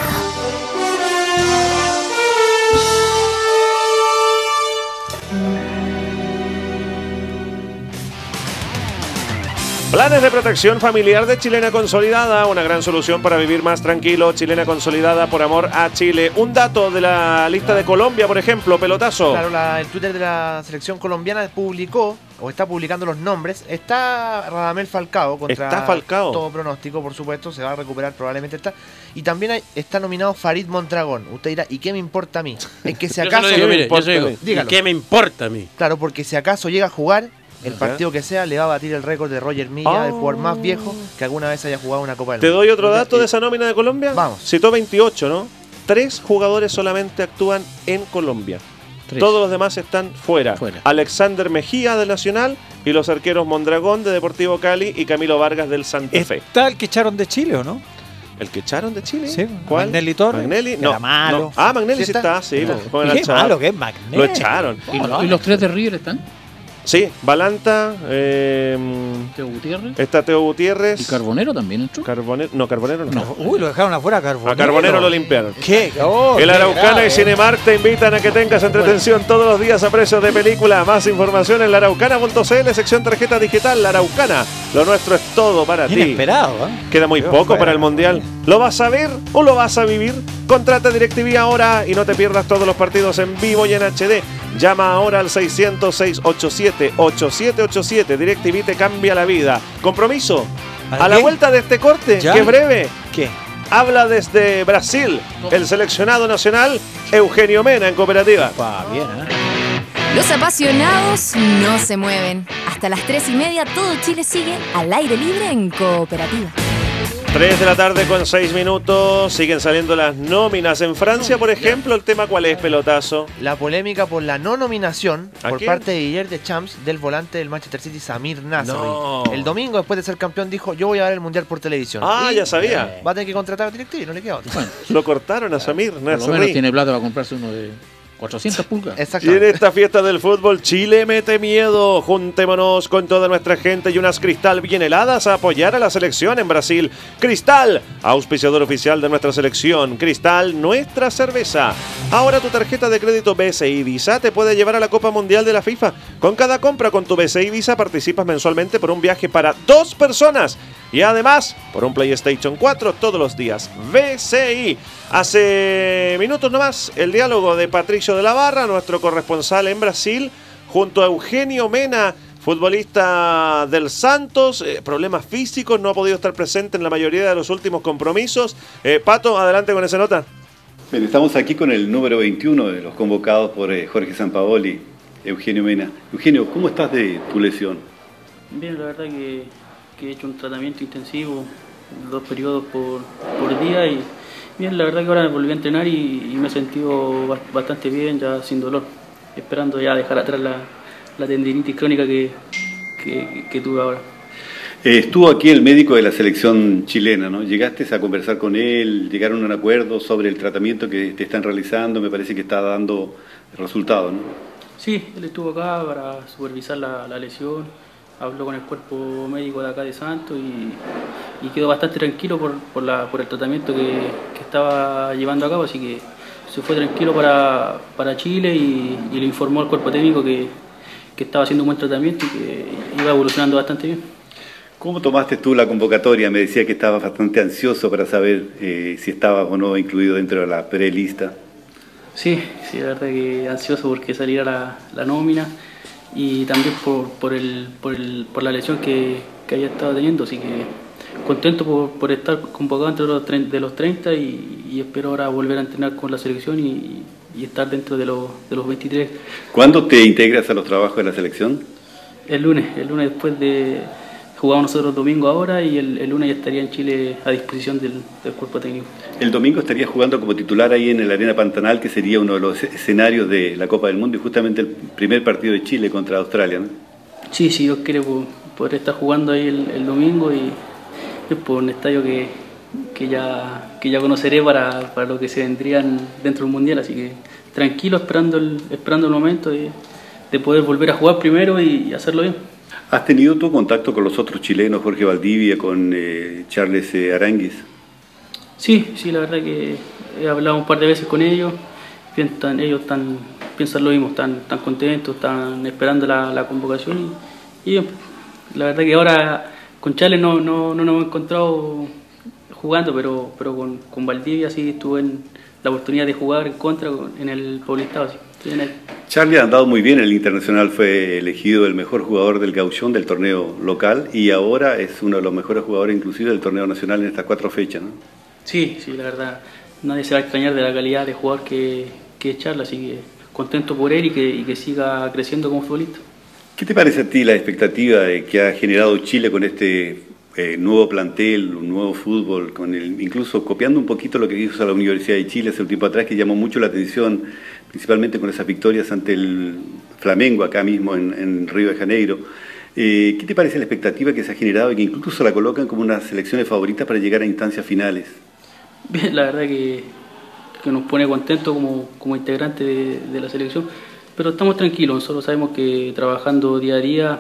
Speaker 1: Planes de protección familiar de Chilena Consolidada, una gran solución para vivir más tranquilo. Chilena Consolidada por amor a Chile. Un dato de la lista de Colombia, por ejemplo, pelotazo.
Speaker 2: Claro, la, el Twitter de la selección colombiana publicó, o está publicando los nombres. Está Radamel Falcao, contra
Speaker 1: está Falcao.
Speaker 2: todo pronóstico, por supuesto, se va a recuperar, probablemente está. Y también hay, está nominado Farid Mondragón. Usted dirá, ¿y qué me importa a mí? Es que si acaso...
Speaker 3: yo digo, mire, yo digo,
Speaker 2: dígalo.
Speaker 3: ¿qué me importa a mí?
Speaker 2: Claro, porque si acaso llega a jugar, el
Speaker 1: Ajá.
Speaker 2: partido que sea le va a batir el récord de Roger Milla,
Speaker 1: oh.
Speaker 2: el jugador más viejo que alguna vez haya jugado una Copa del
Speaker 1: Te
Speaker 2: Mundo.
Speaker 1: doy otro dato de esa nómina de Colombia.
Speaker 2: Vamos.
Speaker 1: Citó veintiocho, ¿no? Tres jugadores solamente actúan en Colombia.
Speaker 3: Tres.
Speaker 1: Todos los demás están fuera.
Speaker 3: Fuera.
Speaker 1: Alexander Mejía del Nacional y los arqueros Mondragón de Deportivo Cali y Camilo Vargas del Santa Fe.
Speaker 5: ¿Está el que echaron de Chile o no?
Speaker 1: ¿El que echaron de Chile?
Speaker 5: Sí,
Speaker 1: ¿Cuál?
Speaker 5: Magnelli Torres.
Speaker 1: Magnelli,
Speaker 5: Que
Speaker 1: no,
Speaker 5: era malo.
Speaker 1: no. Ah, Magnelli sí
Speaker 2: ¿Sí
Speaker 1: está,
Speaker 2: está?
Speaker 1: sí.
Speaker 2: Claro.
Speaker 1: Lo, lo
Speaker 5: Qué
Speaker 1: echaron.
Speaker 5: malo que es Magnelli.
Speaker 1: Lo echaron.
Speaker 4: ¿Y, y los tres de River están?
Speaker 1: Sí, Balanta, eh,
Speaker 4: Teo Gutiérrez.
Speaker 1: está Teo Gutiérrez.
Speaker 4: ¿Y Carbonero también entró?
Speaker 1: Carbonero, no, Carbonero no.
Speaker 4: No.
Speaker 5: Uy, lo dejaron afuera a Carbonero.
Speaker 1: A Carbonero lo limpiaron.
Speaker 5: ¿Qué? Oh,
Speaker 1: El
Speaker 5: qué
Speaker 1: Araucana
Speaker 5: grave.
Speaker 1: y Cinemark te invitan a que tengas entretención todos los días a precios de película. Más información en la araucana punto c l, sección tarjeta digital. La Araucana, lo nuestro es todo para ti.
Speaker 5: Inesperado, ¿eh?
Speaker 1: Queda muy
Speaker 5: Quedó
Speaker 1: poco
Speaker 5: fuera.
Speaker 1: para el Mundial. ¿Lo vas a ver o lo vas a vivir? Contrata DirecTV ahora y no te pierdas todos los partidos en vivo y en H D. Llama ahora al seiscientos seis ochenta y siete ochenta y siete ochenta y siete. DirecTV te cambia la vida. ¿Compromiso? A la vuelta de este corte,
Speaker 5: ¿Ya?
Speaker 1: que es breve,
Speaker 5: ¿Qué?
Speaker 1: habla desde Brasil el seleccionado nacional Eugenio Mena en Cooperativa.
Speaker 5: Pa, bien, ¿eh?
Speaker 16: Los apasionados no se mueven. Hasta las tres y media todo Chile sigue al aire libre en Cooperativa.
Speaker 1: tres de la tarde con seis minutos. Siguen saliendo las nóminas. En Francia, por ejemplo, ¿el tema cuál es, Pelotazo?
Speaker 2: La polémica por la no nominación
Speaker 1: ¿A
Speaker 2: por
Speaker 1: quién?
Speaker 2: parte de Didier Deschamps del volante del Manchester City, Samir Nasri.
Speaker 1: No.
Speaker 2: El domingo, después de ser campeón, dijo: yo voy a ver el Mundial por televisión.
Speaker 1: Ah,
Speaker 2: Y
Speaker 1: ya sabía.
Speaker 2: Va a tener que contratar a DirecTV, no le queda otra.
Speaker 1: Lo cortaron a Samir
Speaker 4: Por lo menos
Speaker 1: Nasri.
Speaker 4: tiene plata para comprarse uno de cuatrocientas pulgadas.
Speaker 1: Y en esta fiesta del fútbol, Chile mete miedo. Juntémonos con toda nuestra gente y unas Cristal bien heladas a apoyar a la selección en Brasil. Cristal, auspiciador oficial de nuestra selección. Cristal, nuestra cerveza. Ahora tu tarjeta de crédito B C I Visa te puede llevar a la Copa Mundial de la FIFA. Con cada compra con tu B C I Visa participas mensualmente por un viaje para dos personas. Y además, por un PlayStation cuatro todos los días. B C I. Hace minutos nomás, el diálogo de Patricio de la Barra, nuestro corresponsal en Brasil, junto a Eugenio Mena, futbolista del Santos. Eh, problemas físicos, no ha podido estar presente en la mayoría de los últimos compromisos. Eh, Pato, adelante con esa nota.
Speaker 17: Bien, estamos aquí con el número veintiuno de los convocados por eh, Jorge Sampaoli, Eugenio Mena. Eugenio, ¿cómo estás de tu lesión?
Speaker 18: Bien, la verdad que, que he hecho un tratamiento intensivo, dos periodos por, por día y bien, la verdad que ahora me volví a entrenar y, y me he sentido bastante bien, ya sin dolor, esperando ya dejar atrás la, la tendinitis crónica que, que, que tuve ahora.
Speaker 17: Eh, estuvo aquí el médico de la selección chilena, ¿no? ¿Llegaste a conversar con él? ¿Llegaron a un acuerdo sobre el tratamiento que te están realizando? Me parece que está dando resultados, ¿no?
Speaker 18: Sí, él estuvo acá para supervisar la, la lesión, habló con el cuerpo médico de acá de Santos y, y quedó bastante tranquilo por, por, la, por el tratamiento que, que estaba llevando a cabo, así que se fue tranquilo para, para Chile y, y le informó al cuerpo técnico que, que estaba haciendo un buen tratamiento y que iba evolucionando bastante bien.
Speaker 17: ¿Cómo tomaste tú la convocatoria? Me decía que estabas bastante ansioso para saber eh, si estabas o no incluido dentro de la prelista.
Speaker 18: Sí, sí, la verdad que ansioso porque saliera la, la nómina y también por, por, el, por, el, por la lesión que, que había estado teniendo, así que contento por, por estar convocado entre los, de los treinta y, y espero ahora volver a entrenar con la selección y, y estar dentro de los, de los veintitrés.
Speaker 17: ¿Cuándo te integras a los trabajos de la selección?
Speaker 18: El lunes, el lunes después de... Jugamos nosotros domingo ahora y el, el lunes ya estaría en Chile a disposición del, del cuerpo técnico.
Speaker 17: El domingo estarías jugando como titular ahí en el Arena Pantanal, que sería uno de los escenarios de la Copa del Mundo y justamente el primer partido de Chile contra Australia, ¿no?
Speaker 18: Sí, sí, Dios quiere poder estar jugando ahí el, el domingo y es por un estadio que, que, ya, que ya conoceré para, para lo que se vendrían dentro del Mundial, así que tranquilo esperando el, esperando el momento de, de poder volver a jugar primero y, y hacerlo bien.
Speaker 17: ¿Has tenido tu contacto con los otros chilenos, Jorge Valdivia, con eh, Charles eh, Aránguiz?
Speaker 18: Sí, sí, la verdad que he hablado un par de veces con ellos, piensan, ellos están, piensan lo mismo, están, están contentos, están esperando la, la convocación y, y bien, la verdad que ahora con Charles no, no, no nos hemos encontrado jugando, pero, pero con, con Valdivia sí tuve en la oportunidad de jugar en contra en el Paulistado. Sí.
Speaker 17: Charlie ha andado muy bien en el Internacional, fue elegido el mejor jugador del Gauchón del torneo local y ahora es uno de los mejores jugadores inclusive del torneo nacional en estas cuatro fechas, ¿no?
Speaker 18: Sí, sí, la verdad, nadie se va a extrañar de la calidad de jugador que, que es Charlie, así que contento por él y que, y que siga creciendo como futbolista.
Speaker 17: ¿Qué te parece a ti la expectativa que ha generado Chile con este eh, nuevo plantel, un nuevo fútbol, con el, incluso copiando un poquito lo que hizo la Universidad de Chile hace un tiempo atrás, que llamó mucho la atención, principalmente con esas victorias ante el Flamengo acá mismo en, en Río de Janeiro? Eh, ¿Qué te parece la expectativa que se ha generado y que incluso la colocan como una selección favorita para llegar a instancias finales?
Speaker 18: Bien, la verdad que, que nos pone contentos como, como integrantes de, de la selección, pero estamos tranquilos, nosotros sabemos que trabajando día a día,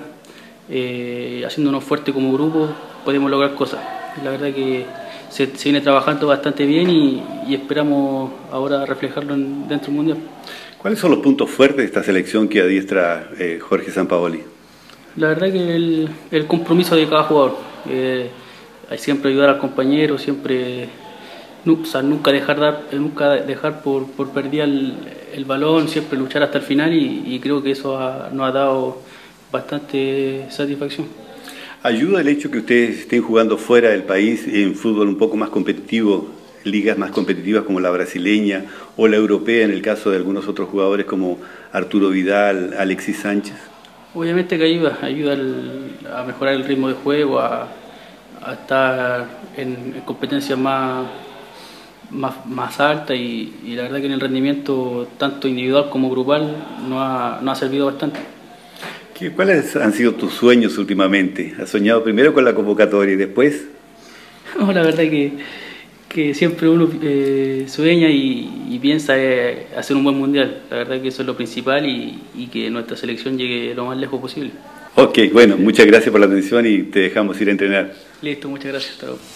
Speaker 18: eh, haciéndonos fuertes como grupo, podemos lograr cosas. La verdad que se, se viene trabajando bastante bien y, y esperamos ahora reflejarlo en, dentro del Mundial.
Speaker 17: ¿Cuáles son los puntos fuertes de esta selección que adiestra eh, Jorge Sampaoli?
Speaker 18: La verdad que el, el compromiso de cada jugador, eh, hay siempre ayudar al compañero, siempre, o sea, nunca dejar, dar, nunca dejar por, por perder el, el balón, siempre luchar hasta el final y, y creo que eso ha, nos ha dado bastante satisfacción.
Speaker 17: ¿Ayuda el hecho que ustedes estén jugando fuera del país en fútbol un poco más competitivo, ligas más competitivas como la brasileña o la europea en el caso de algunos otros jugadores como Arturo Vidal, Alexis Sánchez?
Speaker 18: Obviamente que ayuda, ayuda el, a mejorar el ritmo de juego, a, a estar en, en competencias más, más, más altas y, y la verdad que en el rendimiento tanto individual como grupal nos ha, nos ha servido bastante.
Speaker 17: ¿Qué, ¿Cuáles han sido tus sueños últimamente? ¿Has soñado primero con la convocatoria y después?
Speaker 18: No, la verdad que, que siempre uno eh, sueña y, y piensa eh, hacer un buen mundial. La verdad que eso es lo principal y, y que nuestra selección llegue lo más lejos posible.
Speaker 17: Ok, bueno, muchas gracias por la atención y te dejamos ir a entrenar.
Speaker 18: Listo, muchas gracias. Hasta luego.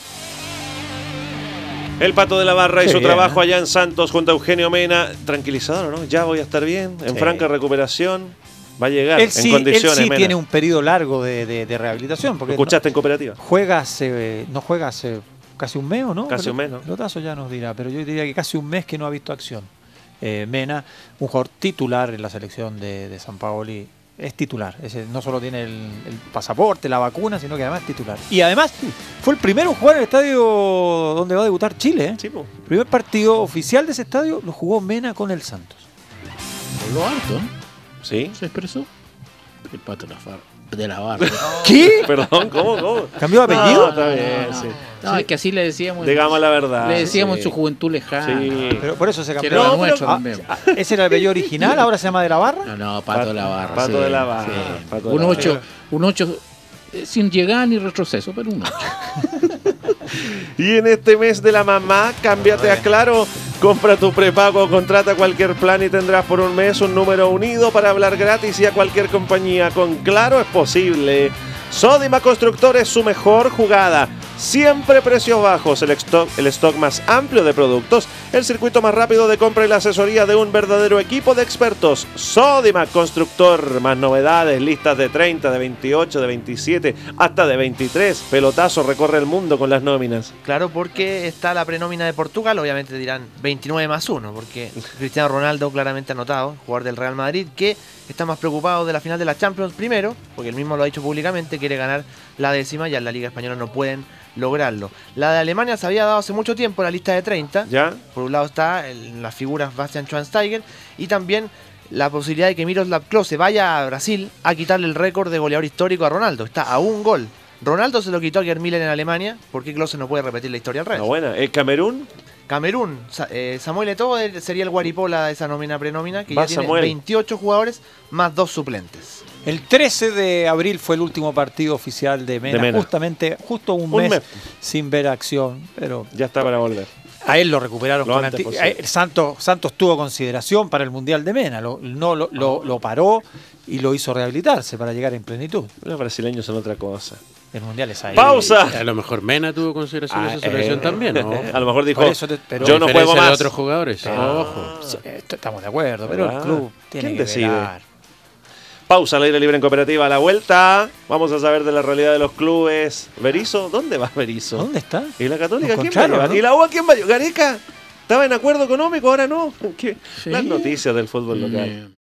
Speaker 1: El Pato de la Barra
Speaker 5: Qué
Speaker 1: hizo
Speaker 5: bien,
Speaker 1: trabajo
Speaker 5: ¿eh?
Speaker 1: allá en Santos junto a Eugenio Mena. Tranquilizador, ¿no? Ya voy a estar bien, en
Speaker 5: Sí.
Speaker 1: franca recuperación. Va a llegar
Speaker 5: Él
Speaker 1: en
Speaker 5: sí,
Speaker 1: condiciones,
Speaker 5: él sí
Speaker 1: Mena.
Speaker 5: tiene un periodo largo de, de- de rehabilitación. Porque
Speaker 1: ¿Lo escuchaste en Cooperativa?
Speaker 5: no, juega hace, no juega hace casi un mes, ¿o no?
Speaker 1: Casi un mes, ¿no?
Speaker 5: Pelotazo ya nos dirá, pero yo diría que casi un mes que no ha visto acción. Eh, Mena, un jugador titular en la selección de, de San Paoli. Es titular, ese no solo tiene el, el pasaporte, la vacuna, sino que además es titular. Y además fue el primero en jugar en el estadio donde va a debutar Chile. ¿eh?
Speaker 1: Sí, po.
Speaker 5: El primer partido oficial de ese estadio lo jugó Mena con el Santos.
Speaker 4: Lo harto, ¿eh?
Speaker 1: ¿Sí?
Speaker 4: ¿Se expresó? El Pato de la Barra. De la barra.
Speaker 5: ¿Qué?
Speaker 1: Perdón, ¿cómo? ¿Cómo?
Speaker 5: ¿Cambió de apellido?
Speaker 1: No, está bien, sí.
Speaker 4: No,
Speaker 1: Sí.
Speaker 4: es que así le decíamos.
Speaker 1: Digamos la verdad.
Speaker 4: Le decíamos
Speaker 1: sí.
Speaker 4: su juventud lejana.
Speaker 1: Sí.
Speaker 5: Pero por eso se cambió.
Speaker 4: Que era
Speaker 5: No,
Speaker 4: nuestro
Speaker 5: pero-
Speaker 4: también.
Speaker 5: ah, ¿Ese era el apellido original? ¿Ahora se llama de la Barra?
Speaker 4: No, no, Pato,
Speaker 1: Pato-
Speaker 4: de la Barra.
Speaker 1: Pato
Speaker 4: sí,
Speaker 1: de la Barra,
Speaker 4: sí.
Speaker 1: Pato de
Speaker 4: Un
Speaker 1: la
Speaker 4: ocho,
Speaker 1: Barra.
Speaker 4: un ocho eh, sin llegar ni retroceso, pero un ocho.
Speaker 1: Y en este mes de la mamá, cámbiate a Claro. Compra tu prepago, contrata cualquier plan y tendrás por un mes un número unido para hablar gratis y a cualquier compañía. Con Claro es posible. Sodima Constructor es su mejor jugada. Siempre precios bajos, el stock, el stock más amplio de productos, el circuito más rápido de compra y la asesoría de un verdadero equipo de expertos. Sodima Constructor, más novedades, listas de treinta, de veintiocho, de veintisiete, hasta de veintitrés. Pelotazo recorre el mundo con las nóminas.
Speaker 2: Claro, porque está la prenómina de Portugal, obviamente dirán veintinueve más uno, porque Cristiano Ronaldo claramente anotado, jugador del Real Madrid, que está más preocupado de la final de la Champions primero, porque él mismo lo ha dicho públicamente, quiere ganar la décima, ya en la Liga Española no pueden lograrlo. La de Alemania se había dado hace mucho tiempo, la lista de treinta.
Speaker 1: ¿Ya?
Speaker 2: Por un lado está el, las figuras Bastian Schweinsteiger y también la posibilidad de que Miroslav Klose vaya a Brasil a quitarle el récord de goleador histórico a Ronaldo. Está a un gol. Ronaldo se lo quitó a Gerd Müller en Alemania. ¿Por qué Klose no puede repetir la historia al revés?
Speaker 1: No, buena. ¿El Camerún?
Speaker 2: Camerún, Sa- eh, Samuel Eto'o eh, sería el guaripola de esa nómina prenómina, que
Speaker 1: Va
Speaker 2: ya tiene
Speaker 1: Samuel.
Speaker 2: veintiocho jugadores más dos suplentes.
Speaker 5: El trece de abril fue el último partido oficial de Mena,
Speaker 1: De Mena.
Speaker 5: justamente justo un,
Speaker 1: Un
Speaker 5: mes,
Speaker 1: mes.
Speaker 5: sin ver acción, pero
Speaker 1: Ya está para volver.
Speaker 5: a él lo recuperaron
Speaker 1: Lo
Speaker 5: con
Speaker 1: antes
Speaker 5: anti-
Speaker 1: posible.
Speaker 5: a- Santos, Santos tuvo consideración para el Mundial de Mena, lo, no lo, lo- lo paró y lo hizo rehabilitarse para llegar en plenitud.
Speaker 1: Los brasileños son otra cosa.
Speaker 5: El Mundial es ahí.
Speaker 1: ¡Pausa!
Speaker 3: A lo mejor Mena tuvo consideración de
Speaker 1: Ah,
Speaker 3: esa selección
Speaker 1: eh,
Speaker 3: también, ¿no?
Speaker 1: A lo mejor dijo,
Speaker 5: Por eso te- pero-
Speaker 1: yo no
Speaker 3: Diferencia
Speaker 1: juego
Speaker 3: de
Speaker 1: más.
Speaker 3: otros jugadores.
Speaker 5: Ah,
Speaker 3: Ojo.
Speaker 5: sí, esto- estamos de acuerdo, pero
Speaker 1: Ah,
Speaker 5: el club tiene
Speaker 1: ¿quién
Speaker 5: que
Speaker 1: decide?
Speaker 5: velar.
Speaker 1: Pausa al aire libre en Cooperativa. A la vuelta vamos a saber de la realidad de los clubes. ¿Berizzo? ¿Dónde va Berizzo?
Speaker 5: ¿Dónde está?
Speaker 1: ¿Y la Católica
Speaker 5: Lo
Speaker 1: quién va a
Speaker 5: encontraron,
Speaker 1: llevar?
Speaker 5: ¿no?
Speaker 1: ¿Y la U a quién va a llevar? ¿Gareca? ¿Estaba en acuerdo económico? Ahora no. ¿Qué?
Speaker 4: Sí.
Speaker 1: Las noticias del fútbol local.
Speaker 4: Eh,